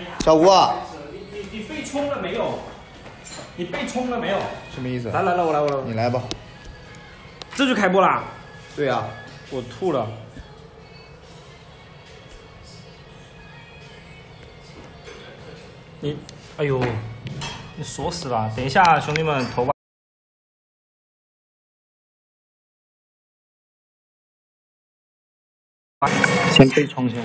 小吴啊， 你被冲了没有？你被冲了没有？ 什么意思？ 来，我来。 你来吧。 这就开播啦？ 对呀、 我吐了。你，哎呦，你锁死了！等一下，兄弟们，头发。先被冲先。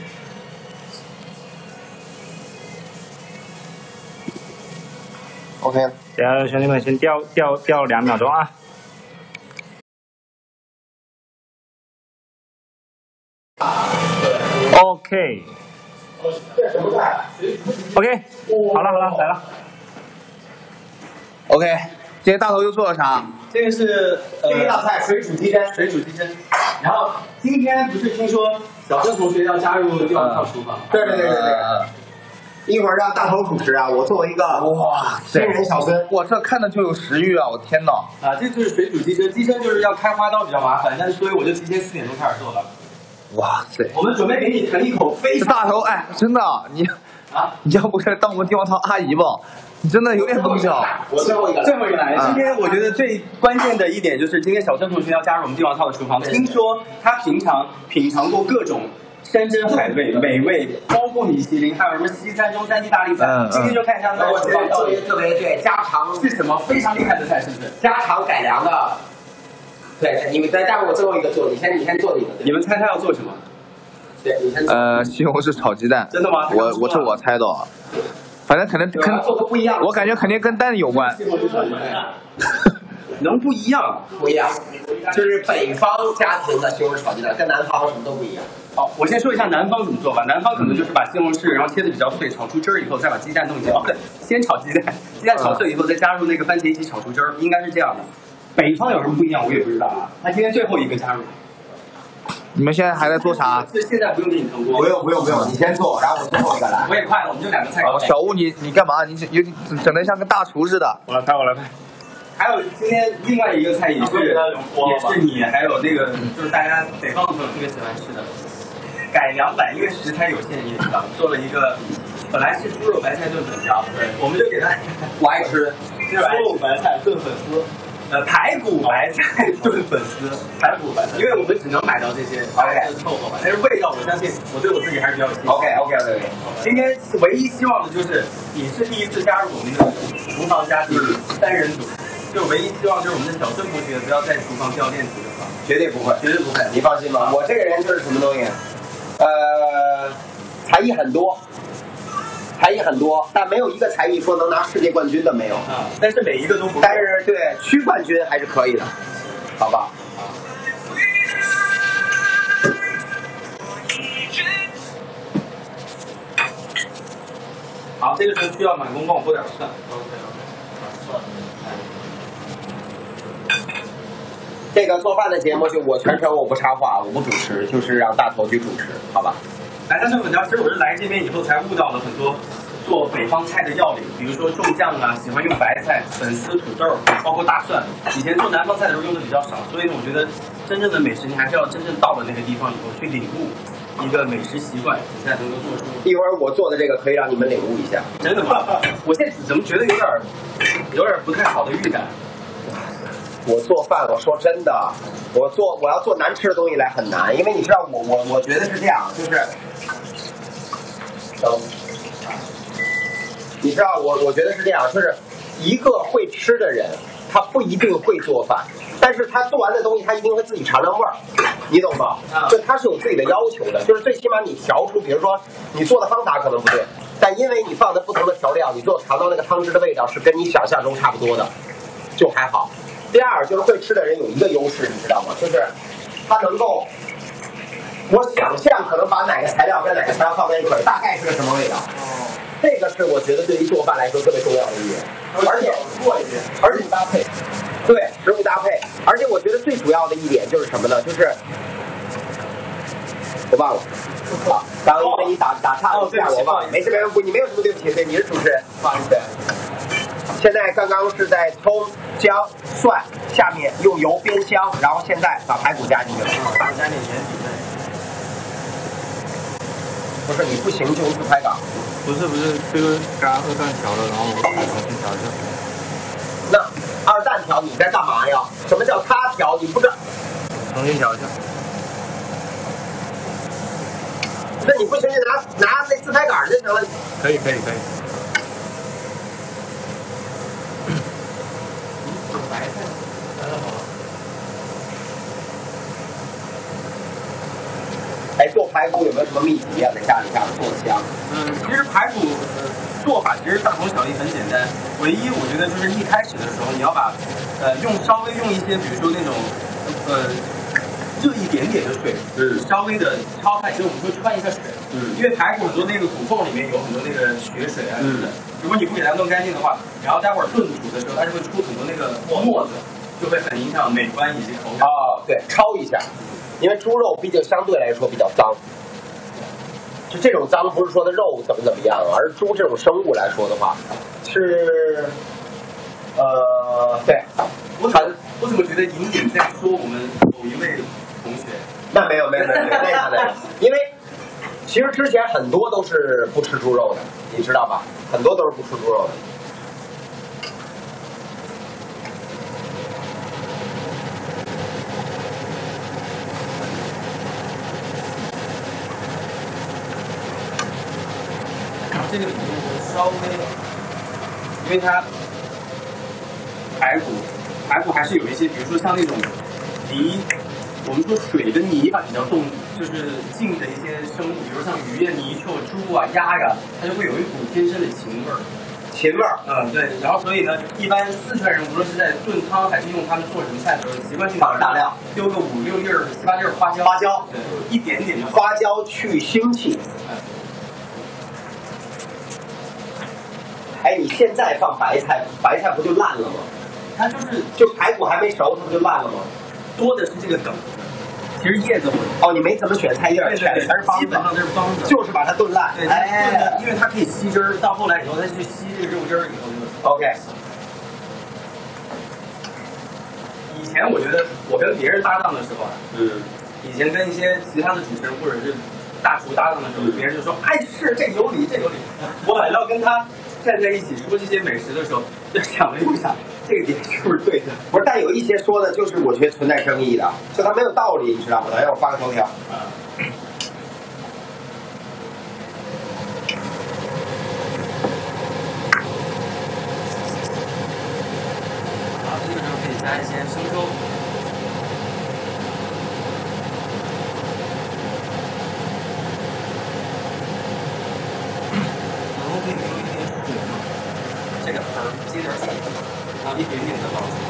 OK。 等下，兄弟们先掉2秒钟啊。OK。OK， 好了，来了。 OK， 今天大头又做了啥？ 这个是第一道菜水煮鸡胗。 水煮鸡胗。然后今天不是听说小郑同学要加入第二套厨房？ 对。一会儿让大头主持啊，我作为一个新人小孙， 我这看着就有食欲啊！我天哪！ 啊，这就是水煮鸡胗，鸡胗就是要开花刀比较麻烦，但是所以我就提前4点钟开始做了。 哇塞！ 我们准备给你腾一口非常大头，哎，真的，你要不是当我们地方套阿姨吧？你真的有点东西啊！ 我最后一个来。今天我觉得最关键的一点就是，今天小郑同学要加入我们帝王套的厨房。听说他平常品尝过各种山珍海味、美味，包括米其林，还有什么西餐、中餐、意大利菜。今天就看一下他的厨房到底特别对家常是什么非常厉害的菜，是不是？ 家常改良的。对，你们待会儿我最后一个做，你先做你的。 你们猜他要做什么？ 对，你先做。 西红柿炒鸡蛋。 真的吗？ 我猜的，反正可能做个不一样。 我感觉肯定跟蛋有关。 能不一样？ 不一样，就是北方家庭的西红柿炒鸡蛋跟南方什么都不一样。 好，我先说一下南方怎么做吧。南方可能就是把西红柿然后切的比较碎，炒出汁儿以后再把鸡蛋弄进去。哦，不对，先炒鸡蛋，鸡蛋炒碎以后再加入那个番茄一起炒出汁儿，应该是这样的。北方有什么不一样，我也不知道啊。他今天最后一个加入。 你们现在还在做啥？ 现在不用给你腾锅。 不用，你先做，然后我最后一个来。 我也快了，我们就2个菜。 小吴，你干嘛？你整得像个大厨似的。 我来拍。 还有今天另外一个菜也是你，还有那个就是大家北方的朋友特别喜欢吃的，改良版，因为食材有限，你也知道，做了一个本来是猪肉白菜炖粉条，对，我们就给它我爱吃猪肉白菜炖粉丝。排骨白菜炖粉丝，排骨白菜，因为我们只能买到这些，凑合吧。但是味道，我相信我对我自己还是比较有信心。 OK。 今天唯一希望的就是你是第一次加入我们的厨房家庭3人组，就唯一希望就是我们的小孙同学不要在厨房掉链子就好。 绝对不会，你放心吧。我这个人就是什么东西，才艺很多，但没有一个才艺说能拿世界冠军的没有。 但是每一个都不。 但是对区冠军还是可以的，好吧？ 好，这个时候需要满工帮我拨点蒜。 这个做饭的节目就我全程我不插话，我不主持，就是让大头去主持，好吧？ 来，但是粉条，其实我是来这边以后才悟到了很多做北方菜的要领，比如说种酱啊，喜欢用白菜、粉丝、土豆，包括大蒜。以前做南方菜的时候用的比较少，所以呢，我觉得真正的美食，你还是要真正到了那个地方以后去领悟一个美食习惯，你才能够做出。 一会儿我做的这个可以让你们领悟一下。 真的吗？我现在怎么觉得有点不太好的预感？ 我做饭，我说真的，我要做难吃的东西来很难，因为你知道我觉得是这样，就是，你知道我觉得是这样，就是一个会吃的人，他不一定会做饭，但是他做完的东西他一定会自己尝尝味儿，你懂吗？就他是有自己的要求的，就是最起码你调出，比如说你做的方法可能不对，但因为你放的不同的调料，你最后尝到那个汤汁的味道是跟你想象中差不多的，就还好。第二就是会吃的人有一个优势，你知道吗？就是他能够，我想象可能把哪个材料跟哪个材料放在一块，大概是个什么味道。这个是我觉得对于做饭来说特别重要的一点，而且搭配，对，食物搭配，而且我觉得最主要的一点就是什么呢？就是我忘了，刚刚因为你打岔了一下，我忘了，没事，你没有什么对不起，对，你是主持人，不好意思。现在刚刚是在葱、姜、蒜，下面用油煸香，然后现在把排骨加进去了。 加点盐底。 不是你不行就用自拍杆。 不是，这个刚刚2蛋调了，然后我重新调一下。 那2蛋调你在干嘛呀？什么叫他调？你不知道？ 重新调一下。 那你不行就拿那自拍杆就行了。 可以。 白菜来了好了。 哎，做排骨有没有什么秘籍啊？在家里这样做香？ 其实排骨做法其实大同小异，很简单。唯一我觉得就是一开始的时候，你要把稍微用一些，比如说那种热一点点的水，稍微的焯开，就是我们说穿一下水，因为排骨很多那个骨缝里面有很多那个血水啊什么的，如果你不给它弄干净的话，然后待会儿炖煮的时候，它就会出很多那个沫子，就会很影响美观以及口感。 对，焯一下，因为猪肉毕竟相对来说比较脏。就这种脏不是说的肉怎么样，而猪这种生物来说的话，是对。 我怎么觉得隐隐在说我们某一位同学？ 那没有，那个，因为其实之前很多都是不吃猪肉的，你知道吧？很多都是不吃猪肉的。 这个里面稍微，因为它排骨还是有一些，比如说像那种离我们说水的泥吧比较近的一些生物，比如像鱼呀、泥鳅、猪啊、鸭呀，它就会有一股天生的芹味儿。 芹味儿， 对。然后所以呢，一般四川人无论是在炖汤还是用他们做什么菜的时候，习惯性放大料， 丢个5、6粒、7、8粒花椒，对，一点点就好。 花椒去腥气。哎，你现在放白菜不就烂了吗？ 它就排骨还没熟，它不就烂了吗？ 多的是这个梗。其实叶子你没怎么选菜叶，选的全是帮子， 基本上就是帮子， 就是把它炖烂。 对，哎，因为它可以吸汁儿，到后来以后它去吸这个肉汁儿以后就 OK。 以前我觉得我跟别人搭档的时候以前跟一些其他的主持人或者是大厨搭档的时候，别人就说，哎，是这有理。我反倒跟他站在一起说这些美食的时候，就想了一想，这个点是不是对的？ 不是，但有一些说的就是我觉得存在争议的，就他没有道理，你知道吗？来，我发个头条。 好，这个时候可以加一些生抽。然后可以留一点水嘛，这个盆接点水，然后一点点的倒出。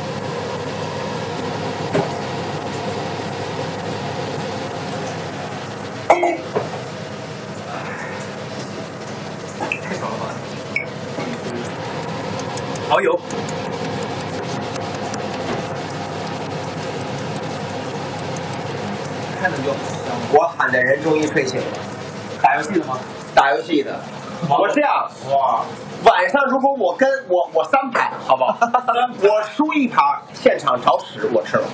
太爽了吧！蚝油。看着就香。 我喊的人终于睡醒了。 打游戏的吗？ 打游戏的。我这样，晚上如果我跟我3排，好不好？我输1盘，现场找屎我吃了。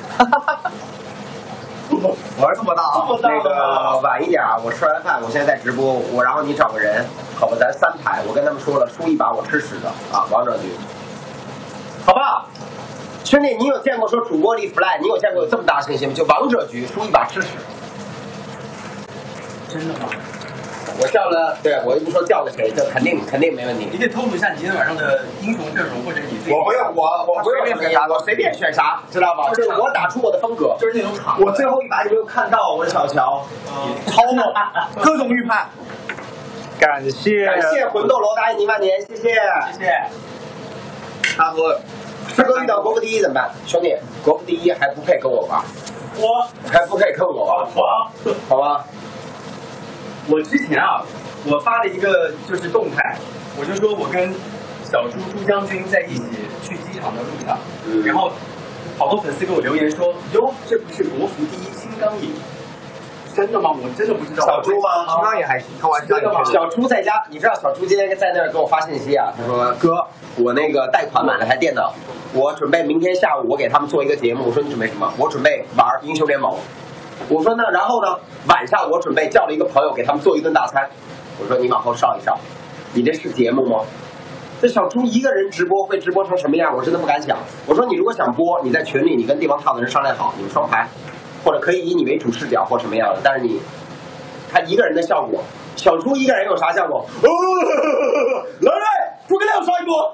玩这么大啊？ 那个晚一点啊，我吃完饭，我现在在直播，然后你找个人，好吧，咱3排，我跟他们说了，输1把我吃屎的啊，王者局，好不好？兄弟，你有见过说主播立 fly， 你有见过有这么大信心吗？就王者局输1把吃屎， 真的吗？ 我叫了，对我又不说叫了谁，这肯定没问题。 你可以透露一下你今天晚上的英雄阵容，或者你自己。 我不用，我不用选啥，我随便选啥，知道吧？就是我打出我的风格， 就是那种场。 我最后1把你没有看到，我的小乔， 超猛，各种预判。 感谢魂斗罗答应您万年，谢谢。他说，师哥遇到国服第一怎么办？兄弟，国服第一还不配跟我玩，还不配跟我玩，好吧？ 我之前我发了一个就是动态，我就说我跟小朱将军在一起去机场的路上，然后好多粉丝给我留言说，哟，这不是国服第一金刚野？真的吗？我真的不知道。 小朱吗？ 金刚也还行，他玩金刚也小朱在家，你知道小朱今天在那儿给我发信息啊，他说哥，我那个贷款买了台电脑，我准备明天下午我给他们做一个节目。我说你准备什么？我准备玩英雄联盟。我说那然后呢？晚上我准备叫了一个朋友给他们做一顿大餐。 我说你往后稍一稍，你这是节目吗？这小猪一个人直播会直播成什么样？我真的不敢想。我说你如果想播，你在群里你跟地方套的人商量好，你们双排，或者可以以你为主视角或什么样的。但是你看一个人的效果，小猪一个人有啥效果？来来，诸葛亮刷一波。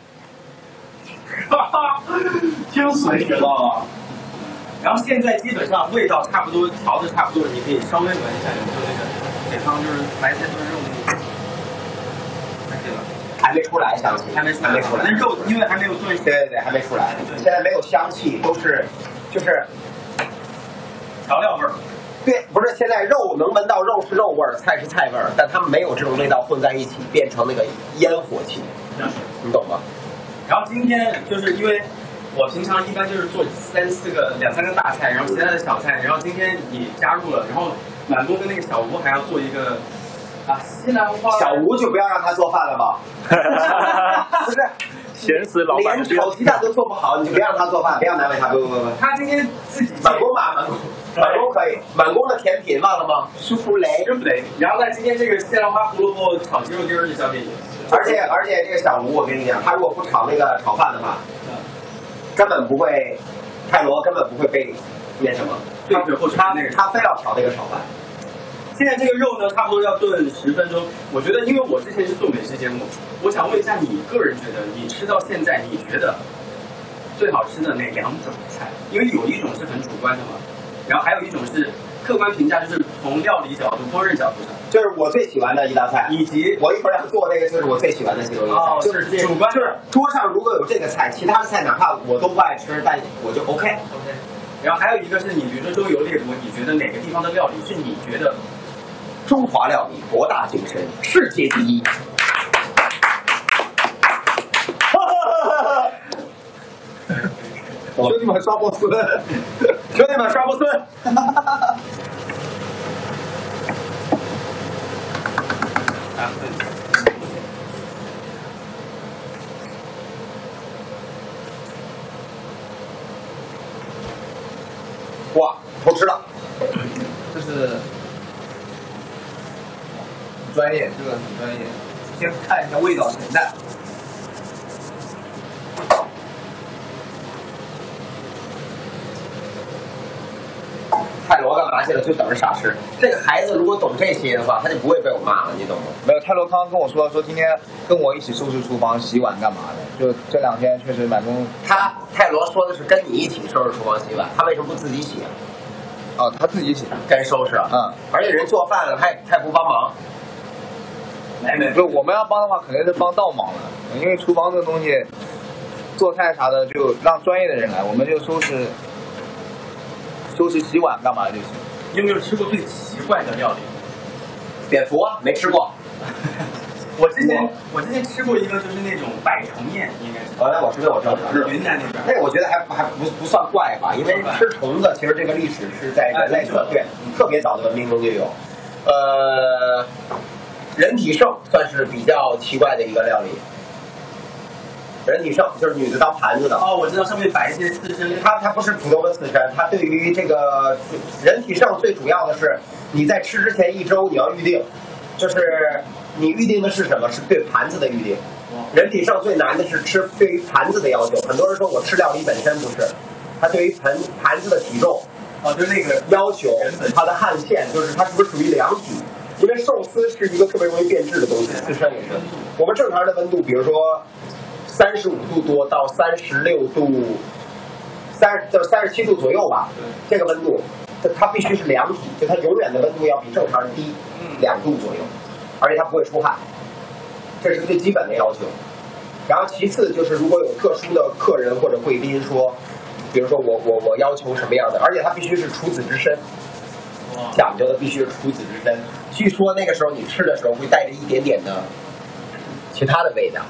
哈哈，真水知道吗？然后现在基本上味道差不多，调的差不多了，你可以稍微闻一下，有没有那个北方就是白菜炖肉那个，对吧？ 还没出来，香气还没出来，那肉因为还没有炖。 对对对，还没出来，现在没有香气，都是就是调料味儿。 对，不是现在肉能闻到肉是肉味儿，菜是菜味儿，但他们没有这种味道混在一起，变成那个烟火气，你懂吗？ 然后今天就是因为我平常一般就是做2、3个大菜，然后其他的小菜，然后今天你加入了，然后满公跟那个小吴还要做一个西兰花。 小吴就不要让他做饭了吧？不是， 闲死老板， 连炒鸡蛋都做不好，你就别让他做饭，不要难为他。不， 他今天自己满公吧，满公可以。满公的甜品忘了吗？舒芙蕾。 然后呢，今天这个西兰花胡萝卜炒鸡肉丁就交给你。 而且这个小吴，我跟你讲，他如果不炒那个炒饭的话，根本不会，泰罗根本不会被那什么，他非要炒那个炒饭。 现在这个肉呢，差不多要炖10分钟。我觉得，因为我之前是做美食节目，我想问一下你个人觉得，你吃到现在，你觉得最好吃的哪2种菜？因为有一种是很主观的嘛，然后还有一种是客观评价，就是从料理角度、烹饪角度上， 就是我最喜欢的一道菜，以及我一会儿要做那个，就是我最喜欢的其中一个菜，就是主观， 就是桌上如果有这个菜，其他的菜哪怕我都不爱吃，但我就 OK。 然后还有一个是你比如说周游列国，你觉得哪个地方的料理是你觉得中华料理博大精深，世界第一？兄弟们刷波斯，兄弟们刷波斯。哇，偷吃了！ 这是很专业，这个很专业。先看一下味道清淡。 泰罗干嘛去了？就等着傻吃。这个孩子如果懂这些的话，他就不会被我骂了，你懂吗？ 没有，泰罗刚刚跟我说今天跟我一起收拾厨房、洗碗干嘛的。就这2天确实满工。 泰罗说的是跟你一起收拾厨房、洗碗，他为什么不自己洗啊？ 哦，他自己洗， 跟收拾啊。而且人做饭了，他也不帮忙。 不是，我们要帮的话，肯定是帮倒忙了，因为厨房这个东西，做菜啥的就让专业的人来，我们就收拾、洗碗干嘛就行。 你有没有吃过最奇怪的料理？ 蝙蝠啊，没吃过。 我之前吃过一个，就是那种百虫宴，应该是。 我知道， 云南那边。 那个我觉得还不算怪吧，因为吃虫子其实这个历史是在人类对特别早的文明中就有。人体盛算是比较奇怪的一个料理。人体盛就是女的当盘子的。 哦，我知道，上面摆一些刺身。 它不是普通的刺身，它对于这个人体盛最主要的是你在吃之前1周你要预定，就是你预定的是什么？是对盘子的预定。人体盛最难的是对于盘子的要求。很多人说我吃料理本身不是，它对于盘子的体重， 就是那个要求，它的汗腺，就是它是不是属于凉体。因为寿司是一个特别容易变质的东西，刺身也是。我们正常的温度，比如说35度多到36度，37度左右吧，这个温度，它必须是凉体，就它永远的温度要比正常人低2度左右，而且它不会出汗，这是最基本的要求。然后其次就是如果有特殊的客人或者贵宾说，比如说我要求什么样的，而且它必须是处子之身。讲究的必须是处子之身。据说那个时候你吃的时候会带着一点点的其他的味道。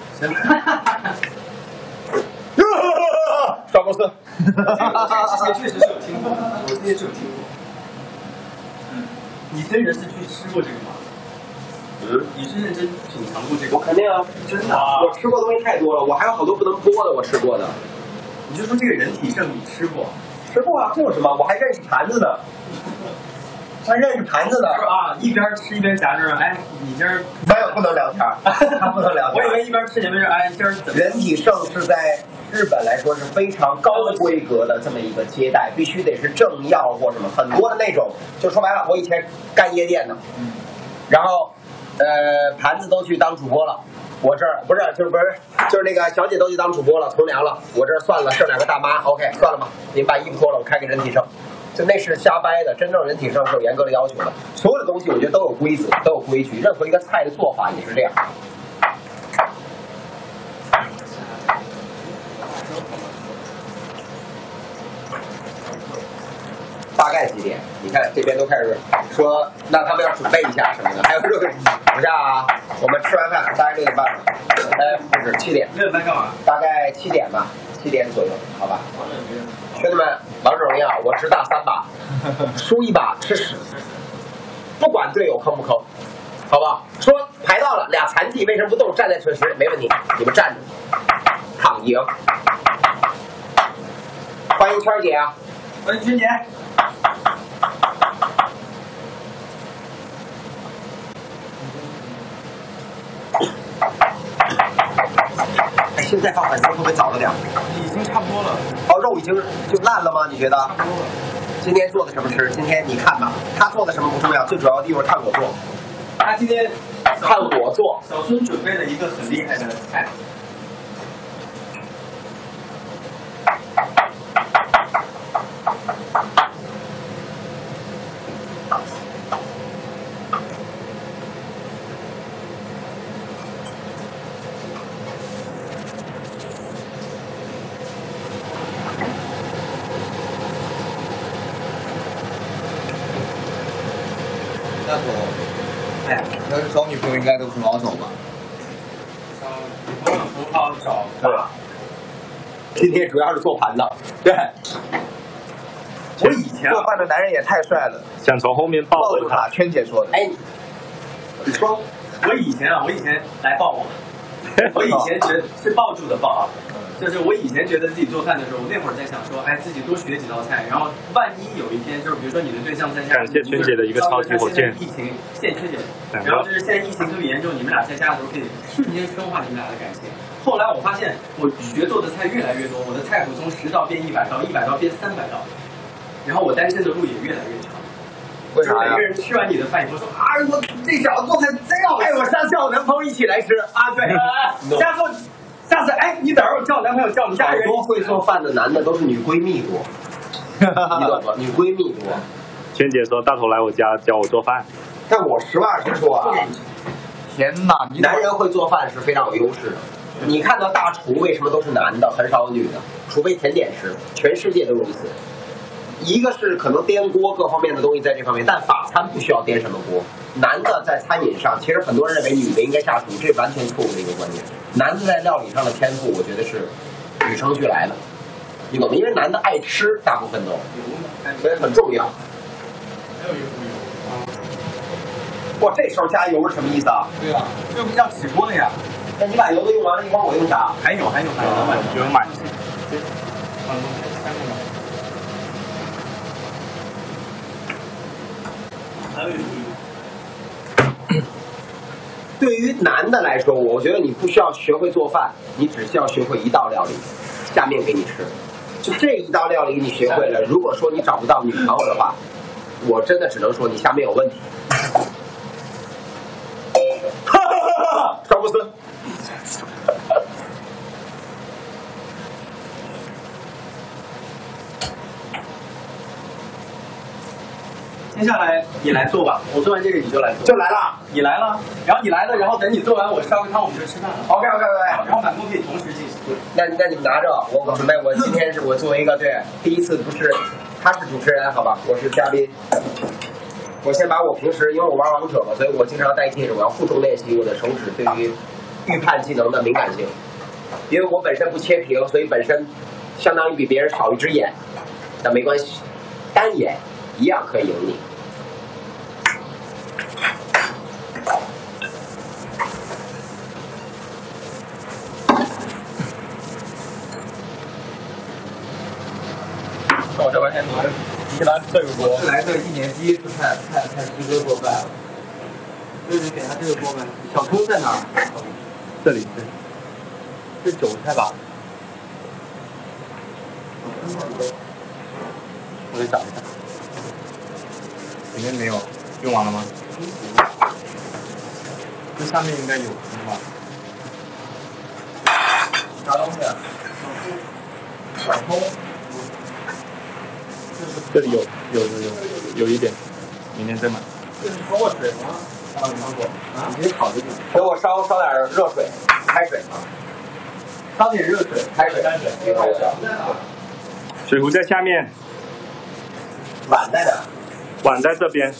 刷公司。 我确实是有听过，我之前是有听过。你真人是去吃过这个吗？你是认真品尝过这个？ 我肯定啊，真的。我吃过东西太多了，我还有好多不能播的，我吃过的。 你就说这个人体盛你吃过？ 吃过啊，这有什么？我还认识盘子呢。 他认识盘子呢啊，一边吃一边夹着，哎，你今儿没有不能聊天，他不能聊天。 我以为一边吃前面是哎，今儿怎么？ 人体盛是在日本来说是非常高规格的这么一个接待，必须得是政要或什么，很多的那种。就说白了，我以前干夜店的，然后盘子都去当主播了。我这儿不是就是那个小姐都去当主播了，从良了。我这儿算了，剩2个大妈 ，OK， 算了吧，您把衣服脱了，我开个人体盛。就那是瞎掰的，真正人体盛是有严格的要求的。所有的东西我觉得都有规则，都有规矩，任何一个菜的做法也是这样。大概几点？你看这边都开始说，那他们要准备一下什么的，还有热水。不是啊，我们吃完饭大概6点半，不是7点。 6点半干嘛？ 大概7点吧，7点左右，好吧。兄弟们，王者荣耀我只打3把，输1把吃屎，不管队友坑不坑，好不好？说排到了俩残疾为什么不动？站在确实没问题，你们站着，躺赢。欢迎圈姐啊！ 欢迎君姐。 哎，现在放粉丝会不会早了点？ 已经差不多了。 哦，肉已经就烂了吗？你觉得？ 差不多了。 今天做的什么吃？今天你看吧，他做的什么不重要，最主要的一会儿看我做。 他今天看我做。 小孙准备了一个很厉害的菜。 大头， 哎， 要是找女朋友应该都很好找吧？ 找女朋友很好找。 对。今天主要是做盘子。对。 我以前做饭的男人也太帅了， 想从后面抱抱住他。圈姐说的。 哎，你说， 我以前来抱我，我以前觉得是抱住的抱啊。就是我以前觉得自己做饭的时候，我那会儿在想说，哎，自己多学几道菜，然后万一有一天，就是比如说你的对象在家， 感谢春姐的一个超级火箭， 疫情，谢谢春姐。然后就是现在疫情特别严重，你们俩在家的时候可以瞬间深化你们俩的感情。后来我发现，我学做的菜越来越多，我的菜谱从10道变100道，100道变300道，然后我单身的路也越来越长。 为啥呀？ 每个人吃完你的饭以后说啊，我这小子做菜真好吃， 哎，我上次叫我男朋友一起来吃啊，对，下次哎，你等会儿我叫我男朋友叫我们家人。 好多会做饭的男的都是女闺蜜多，你懂吗？女闺蜜多。 娟姐说大头来我家教我做饭， 但我实话实说啊， 天哪， 男人会做饭是非常有优势的。你看到大厨为什么都是男的，很少有女的，除非甜点师，全世界都如此。一个是可能颠锅各方面的东西在这方面，但法餐不需要颠什么锅。男的在餐饮上，其实很多人认为女的应该下厨，这完全错误的一个观念。男的在料理上的天赋，我觉得是与生俱来的，你懂吗？因为男的爱吃，大部分都，所以很重要。 还有一个不油。 哇，这时候加油是什么意思啊？ 对啊，这不要起锅了呀？ 那你把油都用完了，一会儿我用啥？ 还有， 有人买。 还有一个对于男的来说，我觉得你不需要学会做饭，你只需要学会一道料理，下面给你吃。就这一道料理你学会了，如果说你找不到女朋友的话，我真的只能说你下面有问题。哈哈哈哈！张布斯。 接下来你来做吧，我做完这个你就来做。 就来了， 你来了，然后你来了，然后等你做完，我烧个汤，我们就吃饭了。 OK， 然后满锅可以同时进行。 那你们拿着，我准备，我今天是我作为一个第一次不是，他是主持人，好吧，我是嘉宾。我先把我平时因为我玩王者嘛，所以我经常戴戒指，我要负重练习我的手指对于预判技能的敏感性。因为我本身不切屏，所以本身相当于比别人少一只眼，但没关系，单眼一样可以赢你。 我这完全拿着。 起来这个锅。 是来这1年第一次看师哥做饭。 对，给他这个锅呗。小葱在哪儿？ 这里是韭菜吧？ 我得找一下。 里面没有，用完了吗？ 这上面应该有是吧？ 啥东西啊？小葱。 这里有一点，明天再买。 这是焯过水吗？啊，焯过。啊，你可以炒进去。 给我烧点热水，开水， 烧点热水， 开水，一会儿水壶在下面， 碗在哪？ 碗在这边。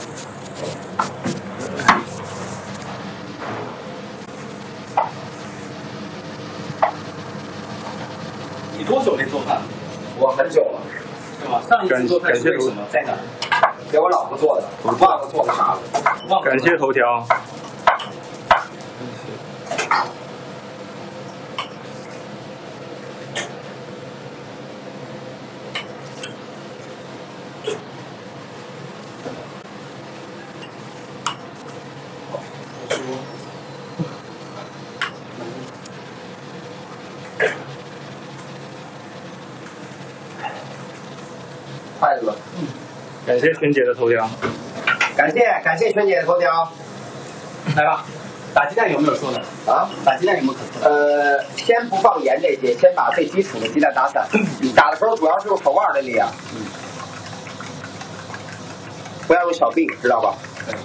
你多久没做饭了？ 我很久了， 是吗？上一次做饭是为什么？在哪儿？ 给我老婆做的，我忘了做个啥了。 感谢头条。 筷子， 感谢萱姐的头条。 感谢萱姐的头条。 来吧，打鸡蛋有没有说的？ 啊， 打鸡蛋有没有可说的？ 先不放盐这些，先把最基础的鸡蛋打散。你打的时候主要是用手腕的力量，不要用小臂，知道吧？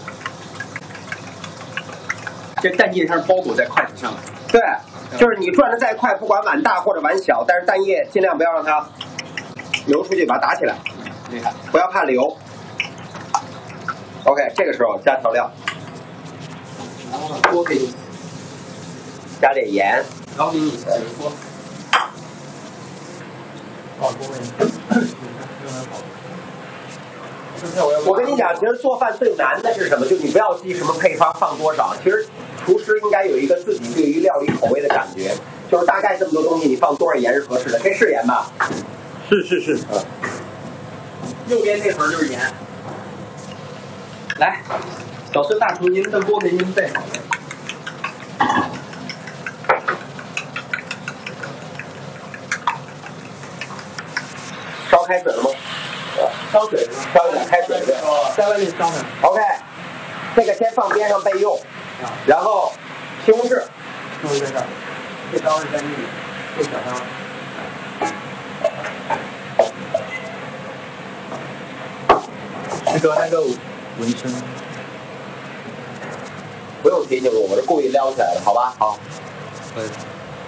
这蛋液它是包裹在筷子上的。 对，就是你转的再快，不管碗大或者碗小，但是蛋液尽量不要让它流出去，把它打起来， 厉害。 不要怕流。OK， 这个时候加调料， 然后呢，锅可以加点盐， 然后给你洗个锅。 哦，锅我跟你讲，其实做饭最难的是什么？就你不要记什么配方放多少，其实厨师应该有一个自己对于料理口味的感觉，就是大概这么多东西你放多少盐是合适的，可以试盐吧？ 是。 右边那盒就是盐。来，小孙大厨，您的锅给您备好了。 烧开水了吗？烧水是吧？烧一点开水对。 在外面烧呢。 OK， 这个先放边上备用，然后西红柿， 就是在这儿，这刀是在那里，这小刀。 那个纹身， 不用提醒我，我是故意撩起来的，好吧？好。 可以。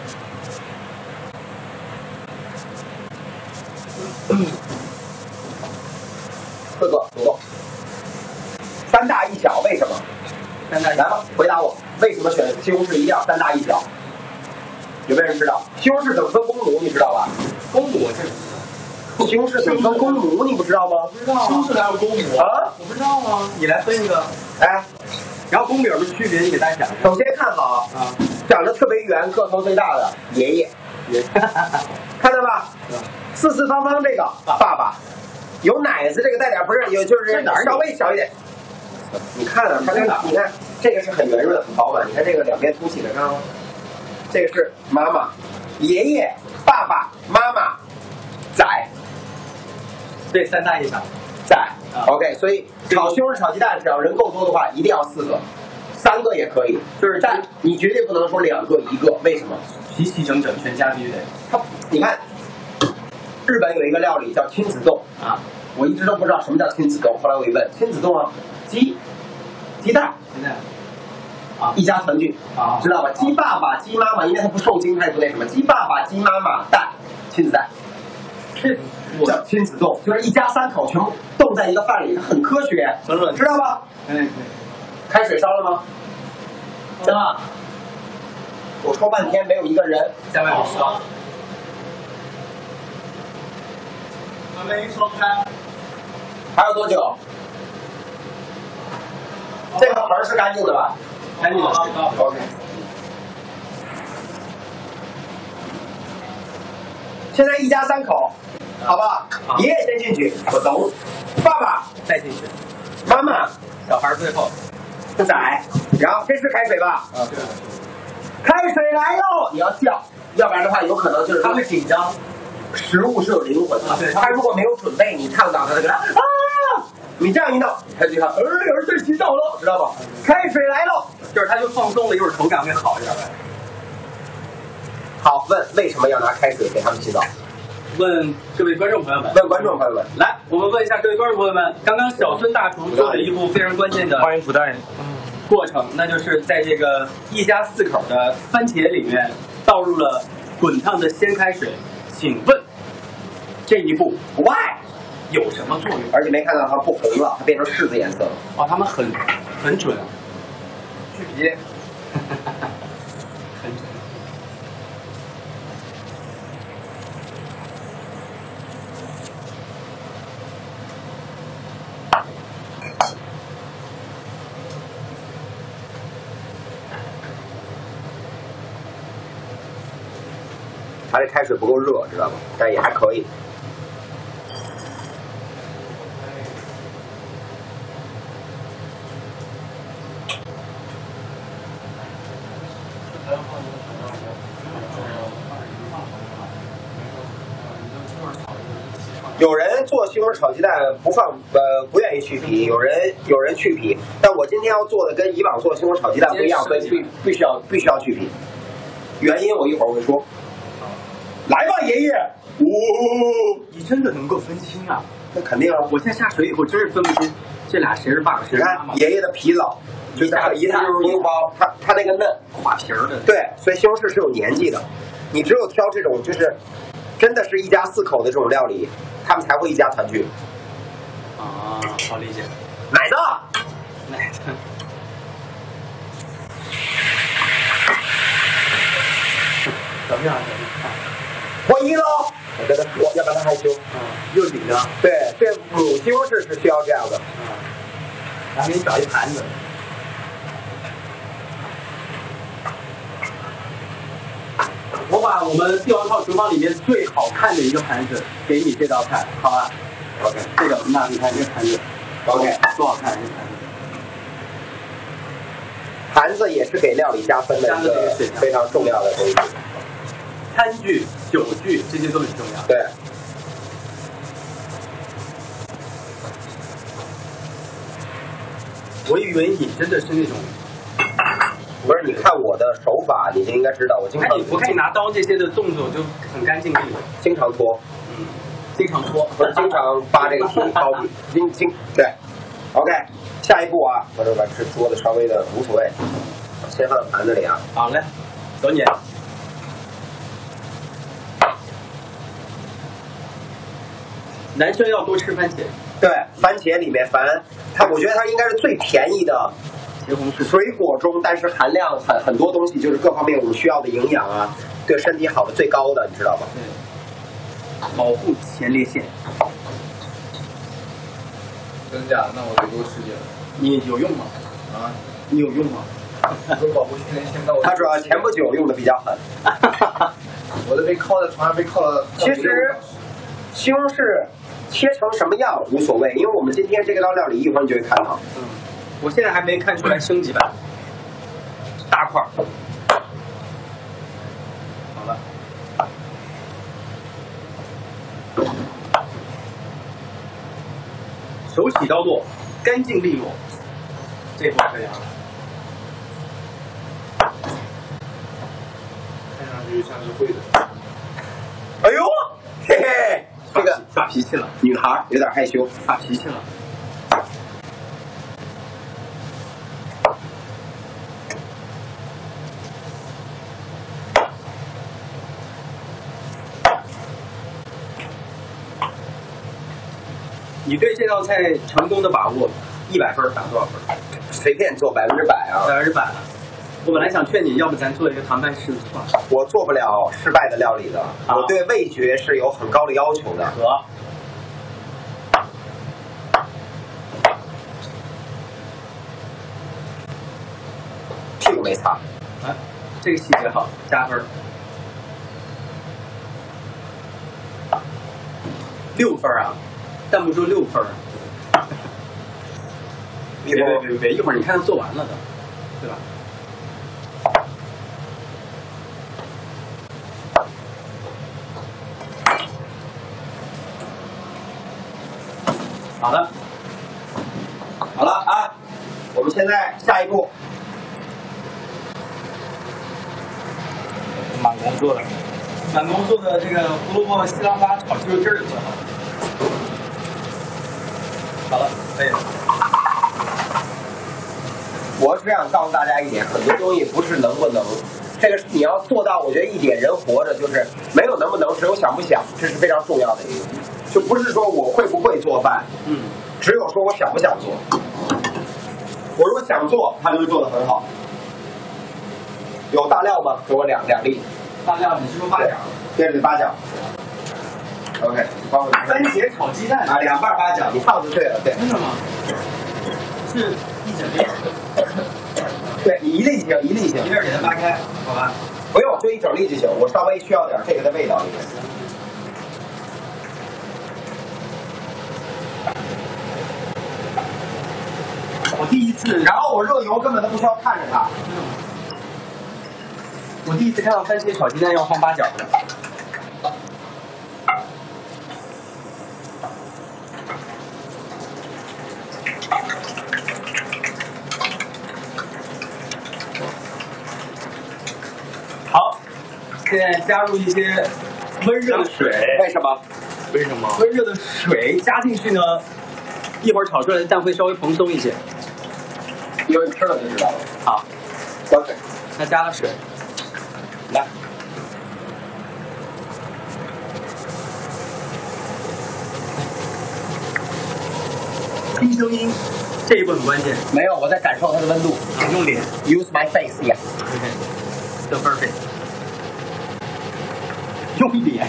4个足够。3大1小，为什么？来吧，回答我，为什么选西红柿一定要3大1小？有没有人知道？西红柿怎么分公母？你知道吧？ 公母是。 西红柿怎么分公母？你不知道吗？ 不知道啊。西红柿还有公母啊？ 我不知道啊。你来分一个。 哎， 然后公母有什么区别？你给大家讲一下。 首先看好啊，长得特别圆、个头最大的爷爷，看到吧？四四方方这个爸爸，有奶子这个带点不是有就是稍微小一点。你看啊，它跟你看这个是很圆润、很饱满，你看这个两边凸起的，看到吗？这个是妈妈、爷爷、爸爸妈妈、仔， 对，3大1小。 仔。OK， 所以炒西红柿、炒鸡蛋，只要人够多的话，一定要4个，3个也可以。就是但你绝对不能说2个1个，为什么？ 齐齐整整，全家必须得。 你看，日本有一个料理叫亲子冻啊， 我一直都不知道什么叫亲子冻，后来我一问，亲子冻啊，鸡蛋。 现在。啊， 一家团聚啊， 知道吧？鸡爸爸、鸡妈妈，因为它不受精，它也不那什么。鸡爸爸、鸡妈妈、蛋，亲子蛋，这叫亲子冻，就是一家3口全部冻在一个饭里，它很科学，知道吧？开水烧了吗？行了。我说半天没有一个人在外面烧。还没烧开。 还有多久？这个盆是干净的吧？ 干净的。 OK。现在一家3口， 好不好？爷爷先进去，我走。爸爸再进去， 妈妈小孩最后。 仔，然后这是开水吧？开水来喽！你要叫，要不然的话有可能就是他会紧张。 食物是有灵魂的， 对他如果没有准备，你烫到他那个啊，你这样一弄，他就想有人在洗澡了，知道吧？开水来喽， 就是他就放松了，一会儿口感会好一点呗。 好，问为什么要拿开水给他们洗澡？ 问各位观众朋友们， 问观众朋友们， 来，我们问一下各位观众朋友们，刚刚小孙大厨做了一步非常关键的欢迎古代。 过程，那就是在这个一家4口的番茄里面倒入了滚烫的鲜开水。请问这一步 why 有什么作用？ 而且没看到它不红了，它变成柿子颜色了。 哦，他们很准， 去皮。 很准。 它这开水不够热，知道吗？但也还可以。有人做西红柿炒鸡蛋不愿意去皮，有人去皮，但我今天要做的跟以往做西红柿炒鸡蛋不一样，所以必须要去皮。原因我一会儿会说。来吧，爷爷！ 你真的能够分清啊？ 那肯定啊！ 我现在下水以后真是分不清这俩谁是爸爸谁是妈妈。 爷爷的皮老，就一大油包，它那个嫩， 垮皮儿的。 对，所以西红柿是有年纪的。你只有挑这种就是真的是一家4口的这种料理，他们才会一家团聚。 啊，好理解。 奶子， 奶子。怎么样？ 欢迎喽！我跟他说，要不然他害羞。 又紧张。 对，这母西红柿是需要这样的。 然后给你找一盘子。我把我们帝王套厨房里面最好看的一个盘子给你这道菜，好吧 ？OK， 这个，那你看这个盘子 ，OK， 多好看这个盘子。 盘子也是给料理加分的一个非常重要的东西。 餐具、酒具这些都很重要。 对。 我以为你真的是那种， 不是？你看我的手法，你就应该知道，我经常。 我看你拿刀这些的动作就很干净利落。 经常脱。 经常脱。 不是经常扒这个皮包皮，对。OK， 下一步啊，我这把这桌子稍微的无所谓，先放盘子里啊。 好嘞，走你。男生要多吃番茄。 对，番茄里面我觉得它应该是最便宜的茄红素水果中，但是含量很多东西，就是各方面我们需要的营养啊，对身体好的最高的，你知道吧？ 对，保护前列腺。 真假？那我得多吃点。 你有用吗？ 啊？ 你有用吗？ 有保护前列腺， 他主要前不久用的比较狠。 我都被靠在床上被靠了。 其实西红柿切成什么样无所谓，因为我们今天这个道料理一会儿你就会看到。 我现在还没看出来升级版。大块。好了。手起刀落，干净利落，这步可以啊。 看上去像是会的。 哎呦，嘿嘿，这个耍脾气了， 女孩有点害羞， 耍脾气了。你对这道菜成功的把握，100分打多少分？ 随便做100%啊 ！100%。我本来想劝你，要不咱做一个糖拌柿子算了。 我做不了失败的料理的，我对味觉是有很高的要求的。 和。 屁股没擦。 哎，这个细节好，加分。 6分啊！弹幕说6分。别，一会儿你看他做完了的，对吧？好的， 好了啊，我们现在下一步。 满工作的， 满工做的这个胡萝卜西兰花炒鸡肉汁儿做好了。好了，可以了。 我是想告诉大家一点，很多东西不是能不能，这个你要做到，我觉得一点人活着就是没有能不能，只有想不想，这是非常重要的一个，就不是说我会不会做饭，只有说我想不想做。我如果想做，他就会做得很好。有大料吗？给我两粒。 大料，你是说八角？ 对对，八角。OK， 帮我番茄炒鸡蛋啊，2瓣八角，你放就对了，对。 真的吗？是一整粒。 对，你一粒行，一粒行。 一粒给它扒开，好吧？ 不用，就一整粒就行。我稍微需要点这个的味道里面。 我第一次， 然后我热油根本都不需要看着它。 我第一次看到番茄炒鸡蛋要放八角的。好，现在加入一些温热的水。 为什么？ 为什么？ 温热的水加进去呢，一会儿炒出来的蛋会稍微蓬松一些。 因为吃了就知道了。 好， 关水。 那加了水， 来。 听声音，这一步很关键。 没有，我在感受它的温度。 用脸 Use my face 呀。 OK， the perfect。用脸，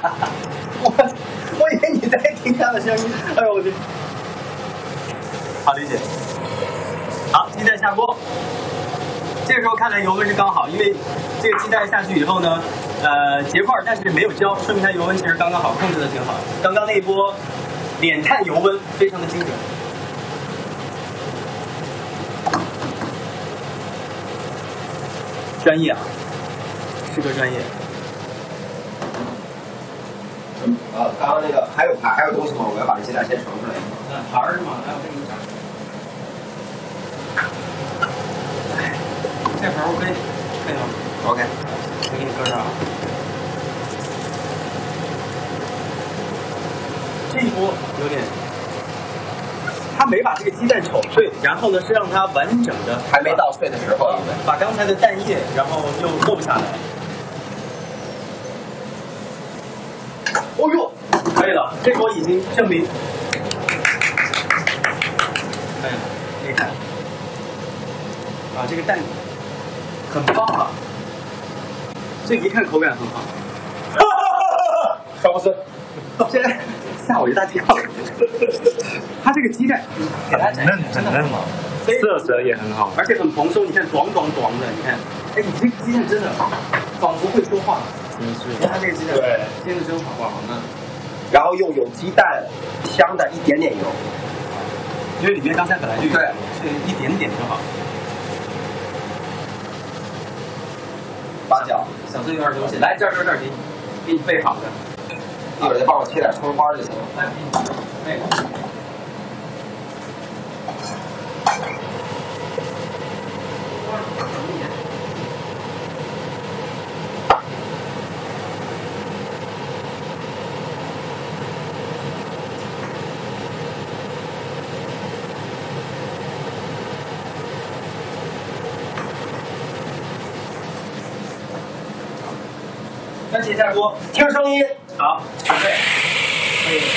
我以为你在听他的声音。哎呦我的，好理解。好，鸡蛋下锅。这个时候看来油温是刚好，因为这个鸡蛋下去以后呢，结块但是没有焦，说明它油温其实刚刚好，控制的挺好。刚刚那一波脸探油温非常的精准。专业啊，是个专业。 刚刚那个还有东西吗？我要把这鸡蛋先盛出来。 盘儿是吗？来，我给你讲。这盘 OK， 可以吗 OK， 我给你搁这儿啊。这一波有点，他没把这个鸡蛋炒碎，然后呢是让它完整的， 还没到碎的时候， 把刚才的蛋液，然后又落不下来。哦呦，可以了，这波已经证明可以了，厉害。啊，这个蛋很棒啊，这一看口感很好。 烧不碎， 现在吓我一大跳。它这个鸡蛋，给它很嫩很嫩嘛，色泽也很好， 而且很蓬松，你看短的，你看，哎，你这个鸡蛋真的仿佛会说话。 真是。 你看它这个鸡蛋， 对， 煎的真好，哇，好嫩。 然后用有鸡蛋香的一点点油， 因为里面刚才本来就有， 对， 所以一点点就好。 八角， 小碎有点东西，来这儿给你备好的， 一会儿再帮我切点葱花就行了。 来给你备好。番茄下锅， 听声音， 好，准备，可以。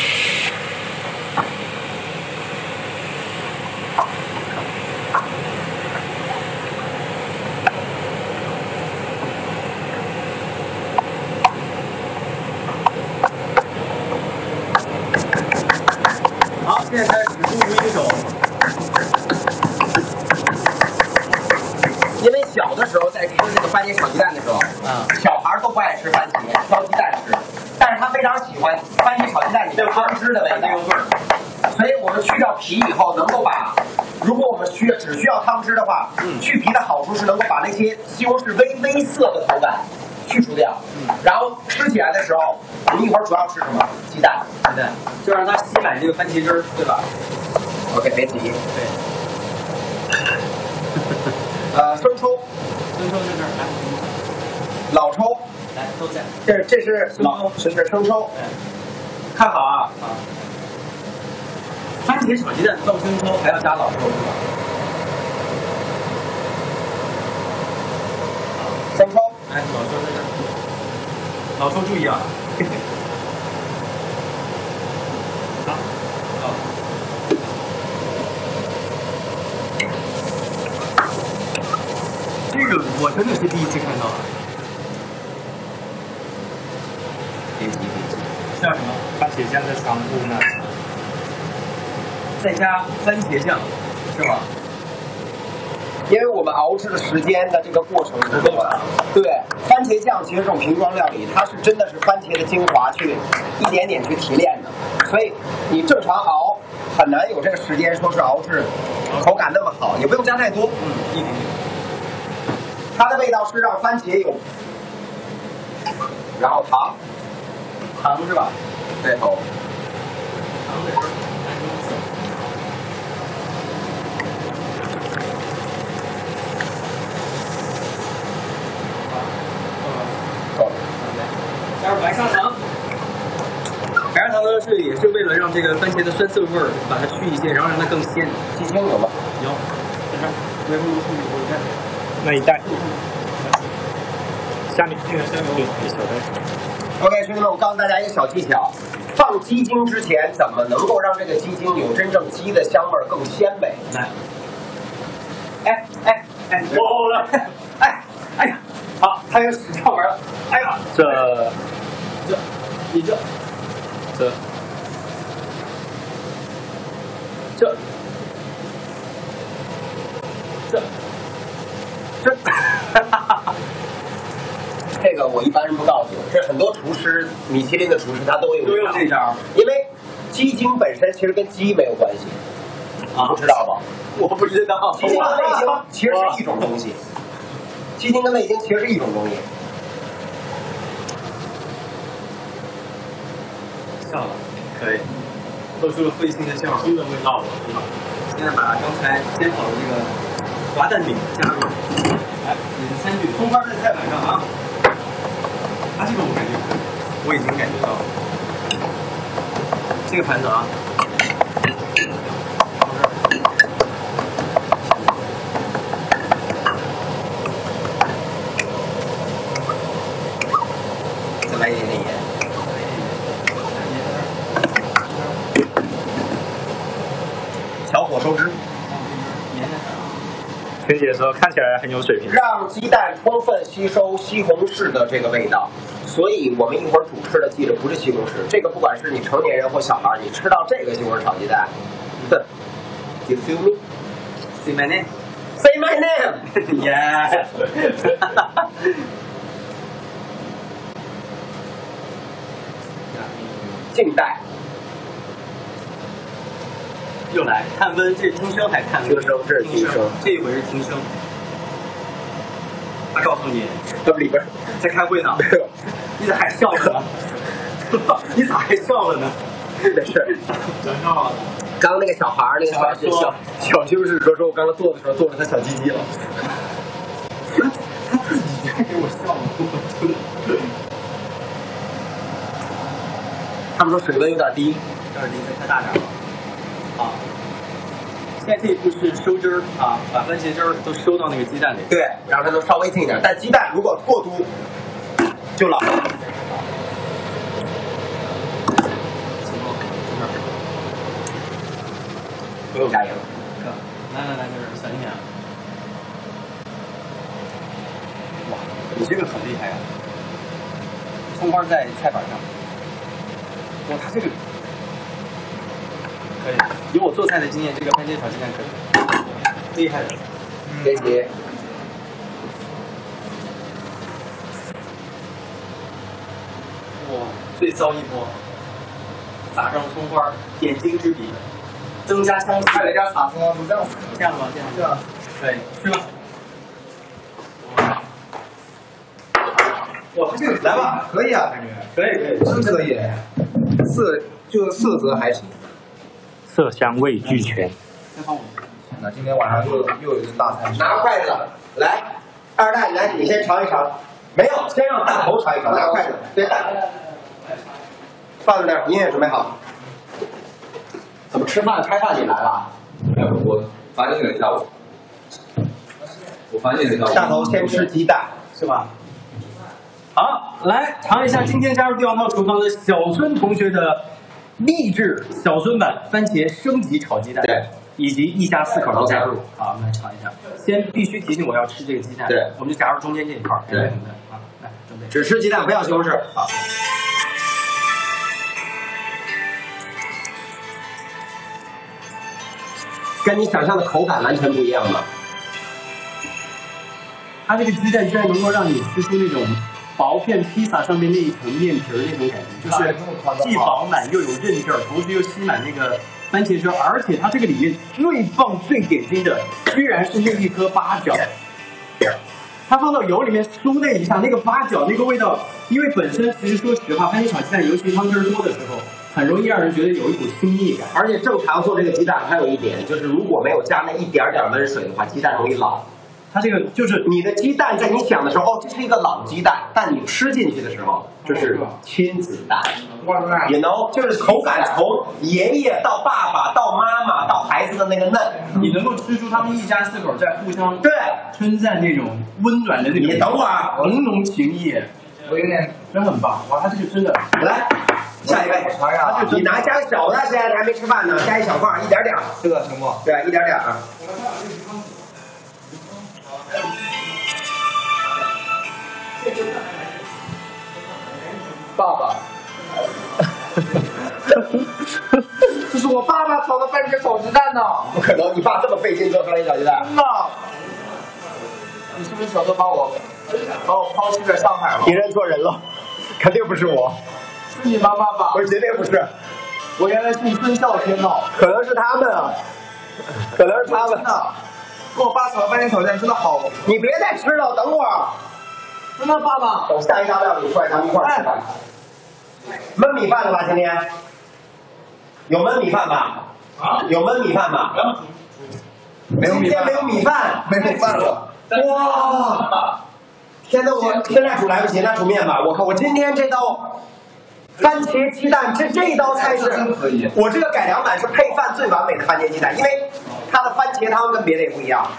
好，现在开始入一手。 因为小的时候在吃这个番茄炒鸡蛋的时候，小孩都不爱吃番茄，挑鸡蛋吃，但是它非非常喜欢番茄炒鸡蛋里的汤汁的味道，所以我们去掉皮以后，能够把，如果我们只需要汤汁的话，去皮的好处是能够把那些西红柿微涩的口感去除掉，然后吃起来的时候，我们一会儿主要吃什么？鸡蛋， 就让它吸满这个番茄汁儿，对吧 ？OK， 别急。 对。 生抽， 生抽在这儿，来， 老抽， 来都在。 这是生抽，看好啊。 番茄炒鸡蛋放生抽还要加老抽是吧？ 生抽， 哎，老抽在这儿。老抽注意啊。好。这个我真的是第一次看到。叫什么？ 番茄酱的全部呢？ 再加番茄酱，是吗？ 因为我们熬制的时间的这个过程不够了。对，番茄酱其实这种瓶装料理，它是真的是番茄的精华去一点点去提炼的，所以你正常熬很难有这个时间说是熬制口感那么好，也不用加太多。 一点点。 它的味道是让番茄有，然后糖是吧？ 对头。 糖在这儿。加入白砂糖，白砂糖呢也是为了让这个番茄的酸涩味儿把它去一些，然后让它更鲜。 鸡精有吗？ 有，在这儿。微波炉处理过一袋。 那一袋。下面这个对一小袋。 OK， 兄弟们，我告诉大家一个小技巧：放鸡精之前，怎么能够让这个鸡精有真正鸡的香味儿更鲜美？ 来， 我了， 哎呀，好，他又使上门了，哎呀，你这， 这个我一般人不告诉，这很多厨师，米其林的厨师他都用这招， 因为鸡精本身其实跟鸡没有关系，你不知道吧？ 我不知道， 鸡精跟味精其实是一种东西，鸡精跟味精其实是一种东西。 笑了，可以，露出了会心的笑，新的味道了，是吧？现在把刚才煎好的这个滑蛋饼加入，来，你的餐具，葱花在菜板上啊。啊，这个我感觉可以，我已经感觉到了。这个盘子啊， 再来一点点盐。小火收汁。 陈姐说看起来很有水平， 让鸡蛋充分吸收西红柿的这个味道，所以我们一会儿主吃的记着不是西红柿，这个不管是你成年人或小孩，你吃到这个西红柿炒鸡蛋，You feel me? Say my name. Say my name. Yeah. 静待。 又来探温，这是听声还是探温？ 听声，这是听声， 这一回是听声。他告诉你， 这里边在开会呢。你咋还笑了呢？你咋还笑了呢？ 没事。刚刚那个小孩儿，那个小修士说我刚刚做的时候做了他小鸡鸡了。 他自己居然给我笑了， 他们说水温有点低， 有点低，再开大点了。啊，现在这一步是收汁儿啊，把番茄汁儿都收到那个鸡蛋里。 对，让它能稍微静一点。但鸡蛋如果过多，就老了。不用加盐了。 来，就是小心点。哇，你这个很厉害呀！葱花在菜板上。哇，他这个。可以，有我做菜的经验，这个番茄炒鸡蛋可以，厉害的。 别急。 哇， 脆骚一波，撒上葱花，点睛之笔，增加香气。 还得加撒葱花，这样这样吧，这样可以，是吧？哇，这个来吧，可以啊，感觉可以， 真可以，色泽还行。 色香味俱全。 再帮我。 那今天晚上又有一顿大餐。 拿筷子来，二代来，你先尝一尝。没有，先让大头尝一尝。拿筷子，对大。放在那儿，你也准备好。怎么吃饭？开饭你来了？ 没有，我发现了一下午。我发现了一下午。 大头先吃鸡蛋， 是吧？好，来尝一下今天加入帝王套厨房的小孙同学的秘制小孙版番茄升级炒鸡蛋， 对， 以及一家4口的加入。好，我们来尝一下。先必须提醒我要吃这个鸡蛋， 对， 我们就夹入中间这一块， 对， 好，来准备。 只吃鸡蛋，不要西红柿。好。跟你想象的口感完全不一样嘛。 它这个鸡蛋居然能够让你吃出那种薄片披萨上面那一层面皮儿那种感觉，就是既饱满又有韧劲儿，同时又吸满那个番茄汁，而且它这个里面最棒最点睛的，居然是那一颗八角。它放到油里面酥那一下，那个八角那个味道，因为本身其实说实话，番茄炒鸡蛋，尤其汤汁多的时候，很容易让人觉得有一股亲密感。 而且正常做这个鸡蛋还有一点，就是如果没有加那一点点温水的话，鸡蛋容易老。 它这个就是你的鸡蛋，在你想的时候，哦，这是一个老鸡蛋，但你吃进去的时候，这是亲子蛋。You know， 就是口感从爷爷到爸爸到妈妈到孩子的那个嫩， 你能够吃出他们一家4口在互相对称赞那种温暖的那种。 你等会儿， 浓浓情谊， 我有点真很棒。哇，他这个真的。 来，下一位，你拿加个小的，现在还没吃饭呢，加一小块，一点点。 这个行不？ 对，一点点啊。 爸爸，这是我爸爸炒的番茄炒鸡蛋呢。 不可能，你爸这么费劲做出来一小鸡蛋？ 那，你是不是小时候把我抛弃在上海了？ 别认错人了，肯定不是我， 是你妈妈吧？ 我绝对不是， 我原来姓孙啸天呢。 可能是他们啊，可能是他们。 跟我爸炒的番茄炒鸡蛋真的好， 你别再吃了，等会儿。 真的，爸爸。 等下一道料理出来，咱们一块儿吃饭。焖米饭了吧？今天有焖米饭吧？啊？有焖米饭吧？ 没有米饭。 今天没有米饭， 没有饭了。 哇！天哪，我现在煮来不及，那煮面吧。我靠，我今天这道番茄鸡蛋，这一道菜是真可以。 我这个改良版是配饭最完美的番茄鸡蛋，因为它的番茄汤跟别的也不一样。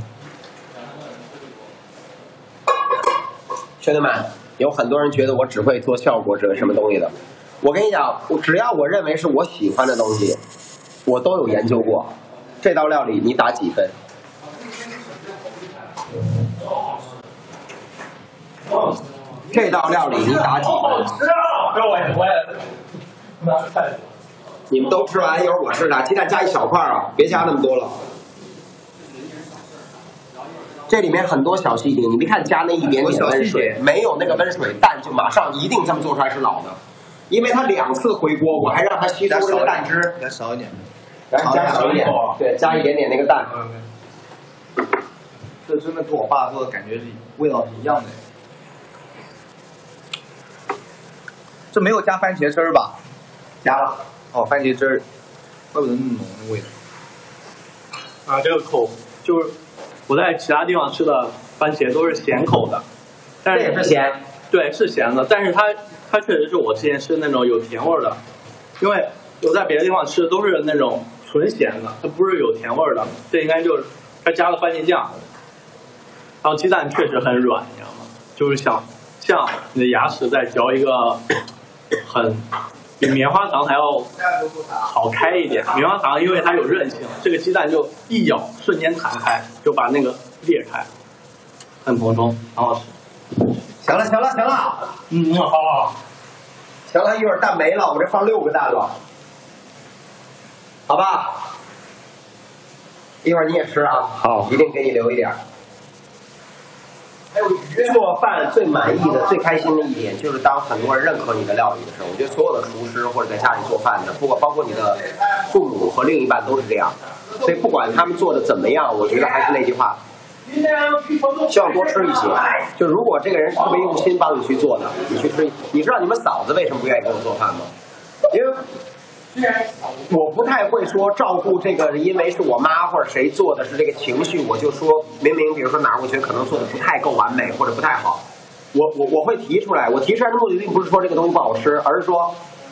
兄弟们，有很多人觉得我只会做效果，只会什么东西的。我跟你讲，只要我认为是我喜欢的东西，我都有研究过。这道料理你打几分？这道料理你打几分？ 吃啊！我也。 你们都吃完，一会儿我吃啥？鸡蛋加一小块啊，别加那么多了。这里面很多小细节，你别看加那一点点温水，没有那个温水，蛋就马上一定这么做出来是老的，因为它2次回锅，我还让它吸收这个蛋汁。 加少一点， 来加少一点，对，加一点点那个蛋。 这真的跟我爸做的感觉是味道是一样的。这没有加番茄汁儿吧？ 加了。 哦，番茄汁儿，怪不得那么浓的味道。 啊，这个口就是我在其他地方吃的番茄都是咸口的，但这也是咸。 对，是咸的，但是它确实是我之前吃的那种有甜味的，因为我在别的地方吃的都是那种纯咸的，它不是有甜味的。这应该就是它加了番茄酱，然后鸡蛋确实很软，你知道吗？就是像你的牙齿在嚼一个比棉花糖还要好开一点。棉花糖因为它有韧性，这个鸡蛋就一咬瞬间弹开，就把那个裂开，很普通，很好吃。 行了，好，行了，一会儿蛋没了，我这放6个蛋了，好吧？一会儿你也吃啊，好，一定给你留一点。 做饭最满意的、最开心的一点，就是当很多人认可你的料理的时候。我觉得所有的厨师或者在家里做饭的，包括你的父母和另一半都是这样。所以不管他们做的怎么样，我觉得还是那句话，希望多吃一些。就如果这个人是特别用心帮你去做的，你去吃。你知道你们嫂子为什么不愿意给我做饭吗？因为我不太会说照顾这个，因为是我妈或者谁做的是这个情绪，我就说明明比如说哪儿我觉得可能做的不太够完美或者不太好，我会提出来。我提出来的目的并不是说这个东西不好吃，而是说，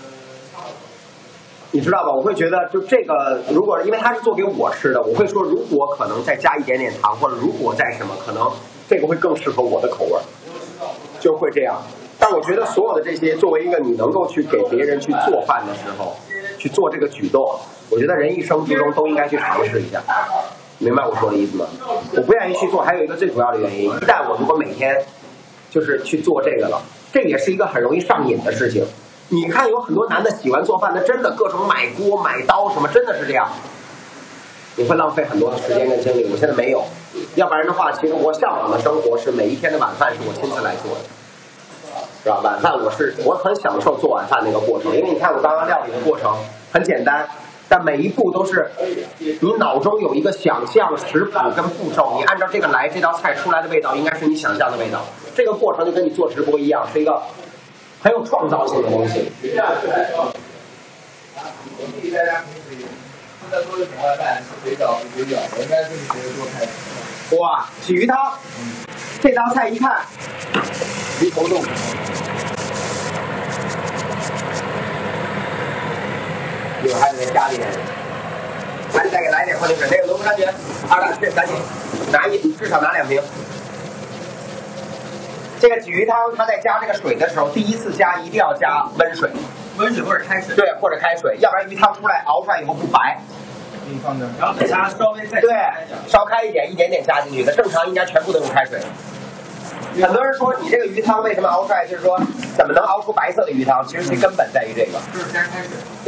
你知道吧？我会觉得就这个，如果因为它是做给我吃的，我会说如果可能再加一点点糖，或者如果再什么，可能这个会更适合我的口味，就会这样。但我觉得所有的这些，作为一个你能够去给别人去做饭的时候，去做这个举动，我觉得人一生之中都应该去尝试一下。明白我说的意思吗？我不愿意去做，还有一个最主要的原因，一旦我如果每天就是去做这个了，这个也是一个很容易上瘾的事情。你看有很多男的喜欢做饭，他真的各种买锅买刀什么，真的是这样。你会浪费很多的时间跟精力。我现在没有，要不然的话，其实我向往的生活是每一天的晚饭是我亲自来做的。是吧？晚饭我很享受做晚饭那个过程，因为你看我刚刚料理的过程很简单，但每一步都是你脑中有一个想象食谱跟步骤，你按照这个来，这道菜出来的味道应该是你想象的味道。这个过程就跟你做直播一样，是一个很有创造性的东西。哇，鲫鱼汤，这道菜一看，鱼头冻。一会儿还得再加点，还得再给来点矿泉水。那个萝卜山泉，2大去，赶紧至少拿2瓶。这个鲫鱼汤，它在加这个水的时候，第一次加一定要加温水， 温水或者开水。 对，或者开水，要不然鱼汤出来熬出来以后不白。 放着， 然后等它稍微再对，烧开一点，一点点加进去的。正常应该全部都用开水。很多人说你这个鱼汤为什么熬出来，就是说怎么能熬出白色的鱼汤？其实其根本在于这个， 就是加开水。 对。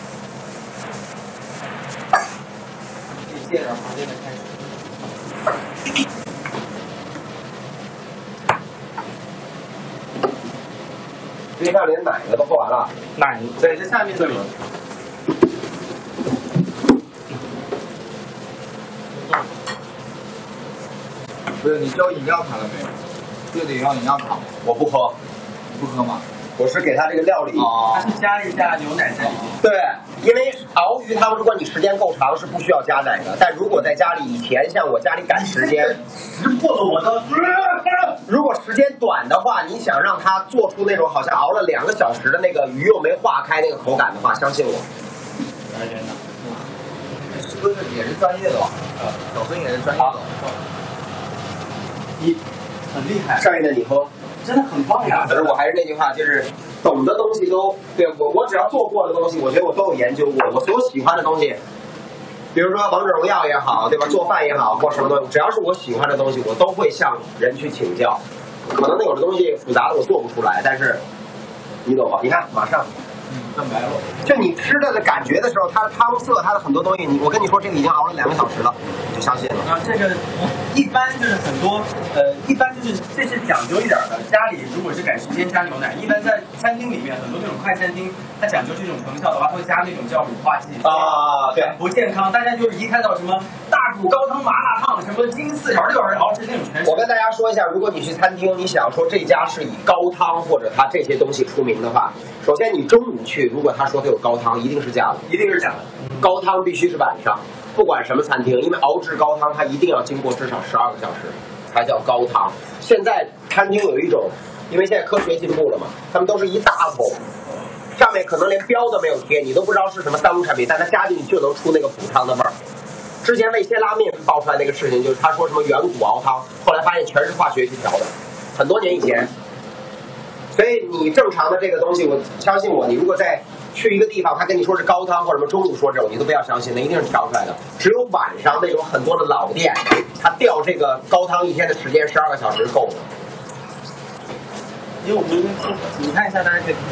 可以借点旁边的开水。 这上连奶的都喝完了， 奶对，在下面这里。 不是你交饮料卡了没有？这得要饮料卡， 我不喝， 不喝吗？ 我是给他这个料理。 它是加一下牛奶在里面。 对，因为熬鱼汤，如果你时间够长，是不需要加奶的。但如果在家里，以前像我家里赶时间， 识破了我的。 如果时间短的话，你想让它做出那种好像熬了2个小时的那个鱼又没化开那个口感的话，相信我。 师哥也是专业的吧？小孙也是专业的。 你很厉害， 上一的你喝。 真的很棒呀！ 可是我还是那句话，就是懂的东西都对我只要做过的东西，我觉得我都有研究过。我所有喜欢的东西，比如说王者荣耀也好，对吧？做饭也好，或什么东西，只要是我喜欢的东西，我都会向人去请教。可能那有的东西复杂的我做不出来，但是你懂吧？你看，马上。 蛋白了， 就你吃的感觉的时候，它的汤色，它的很多东西，我跟你说，这个已经熬了2个小时了，你就相信了。 啊，这个一般就是很多一般就是这是讲究一点的。家里如果是赶时间加牛奶，一般在餐厅里面很多这种快餐厅，它讲究这种成效的话，会加那种叫乳化剂啊，对， 不健康。大家就是一看到什么大骨高汤麻辣烫，什么金4小6小熬制那种全是。 我跟大家说一下，如果你去餐厅，你想说这家是以高汤或者它这些东西出名的话，首先你中午去，如果他说他有高汤，一定是假的， 一定是假的。 高汤必须是晚上，不管什么餐厅，因为熬制高汤它一定要经过至少12个小时才叫高汤。现在餐厅有一种，因为现在科学进步了嘛，他们都是一大桶，上面可能连标都没有贴，你都不知道是什么三无产品，但它加进去就能出那个补汤的味儿。之前味千拉面爆出来那个事情，就是他说什么远古熬汤，后来发现全是化学去调的，很多年以前。所以你正常的这个东西，我相信我，你如果再去一个地方，他跟你说是高汤或者什么中午说这种，你都不要相信，那一定是调出来的。只有晚上那种很多的老店，他调这个高汤1天的时间12个小时够的。 因为我们你看一下，大家可以。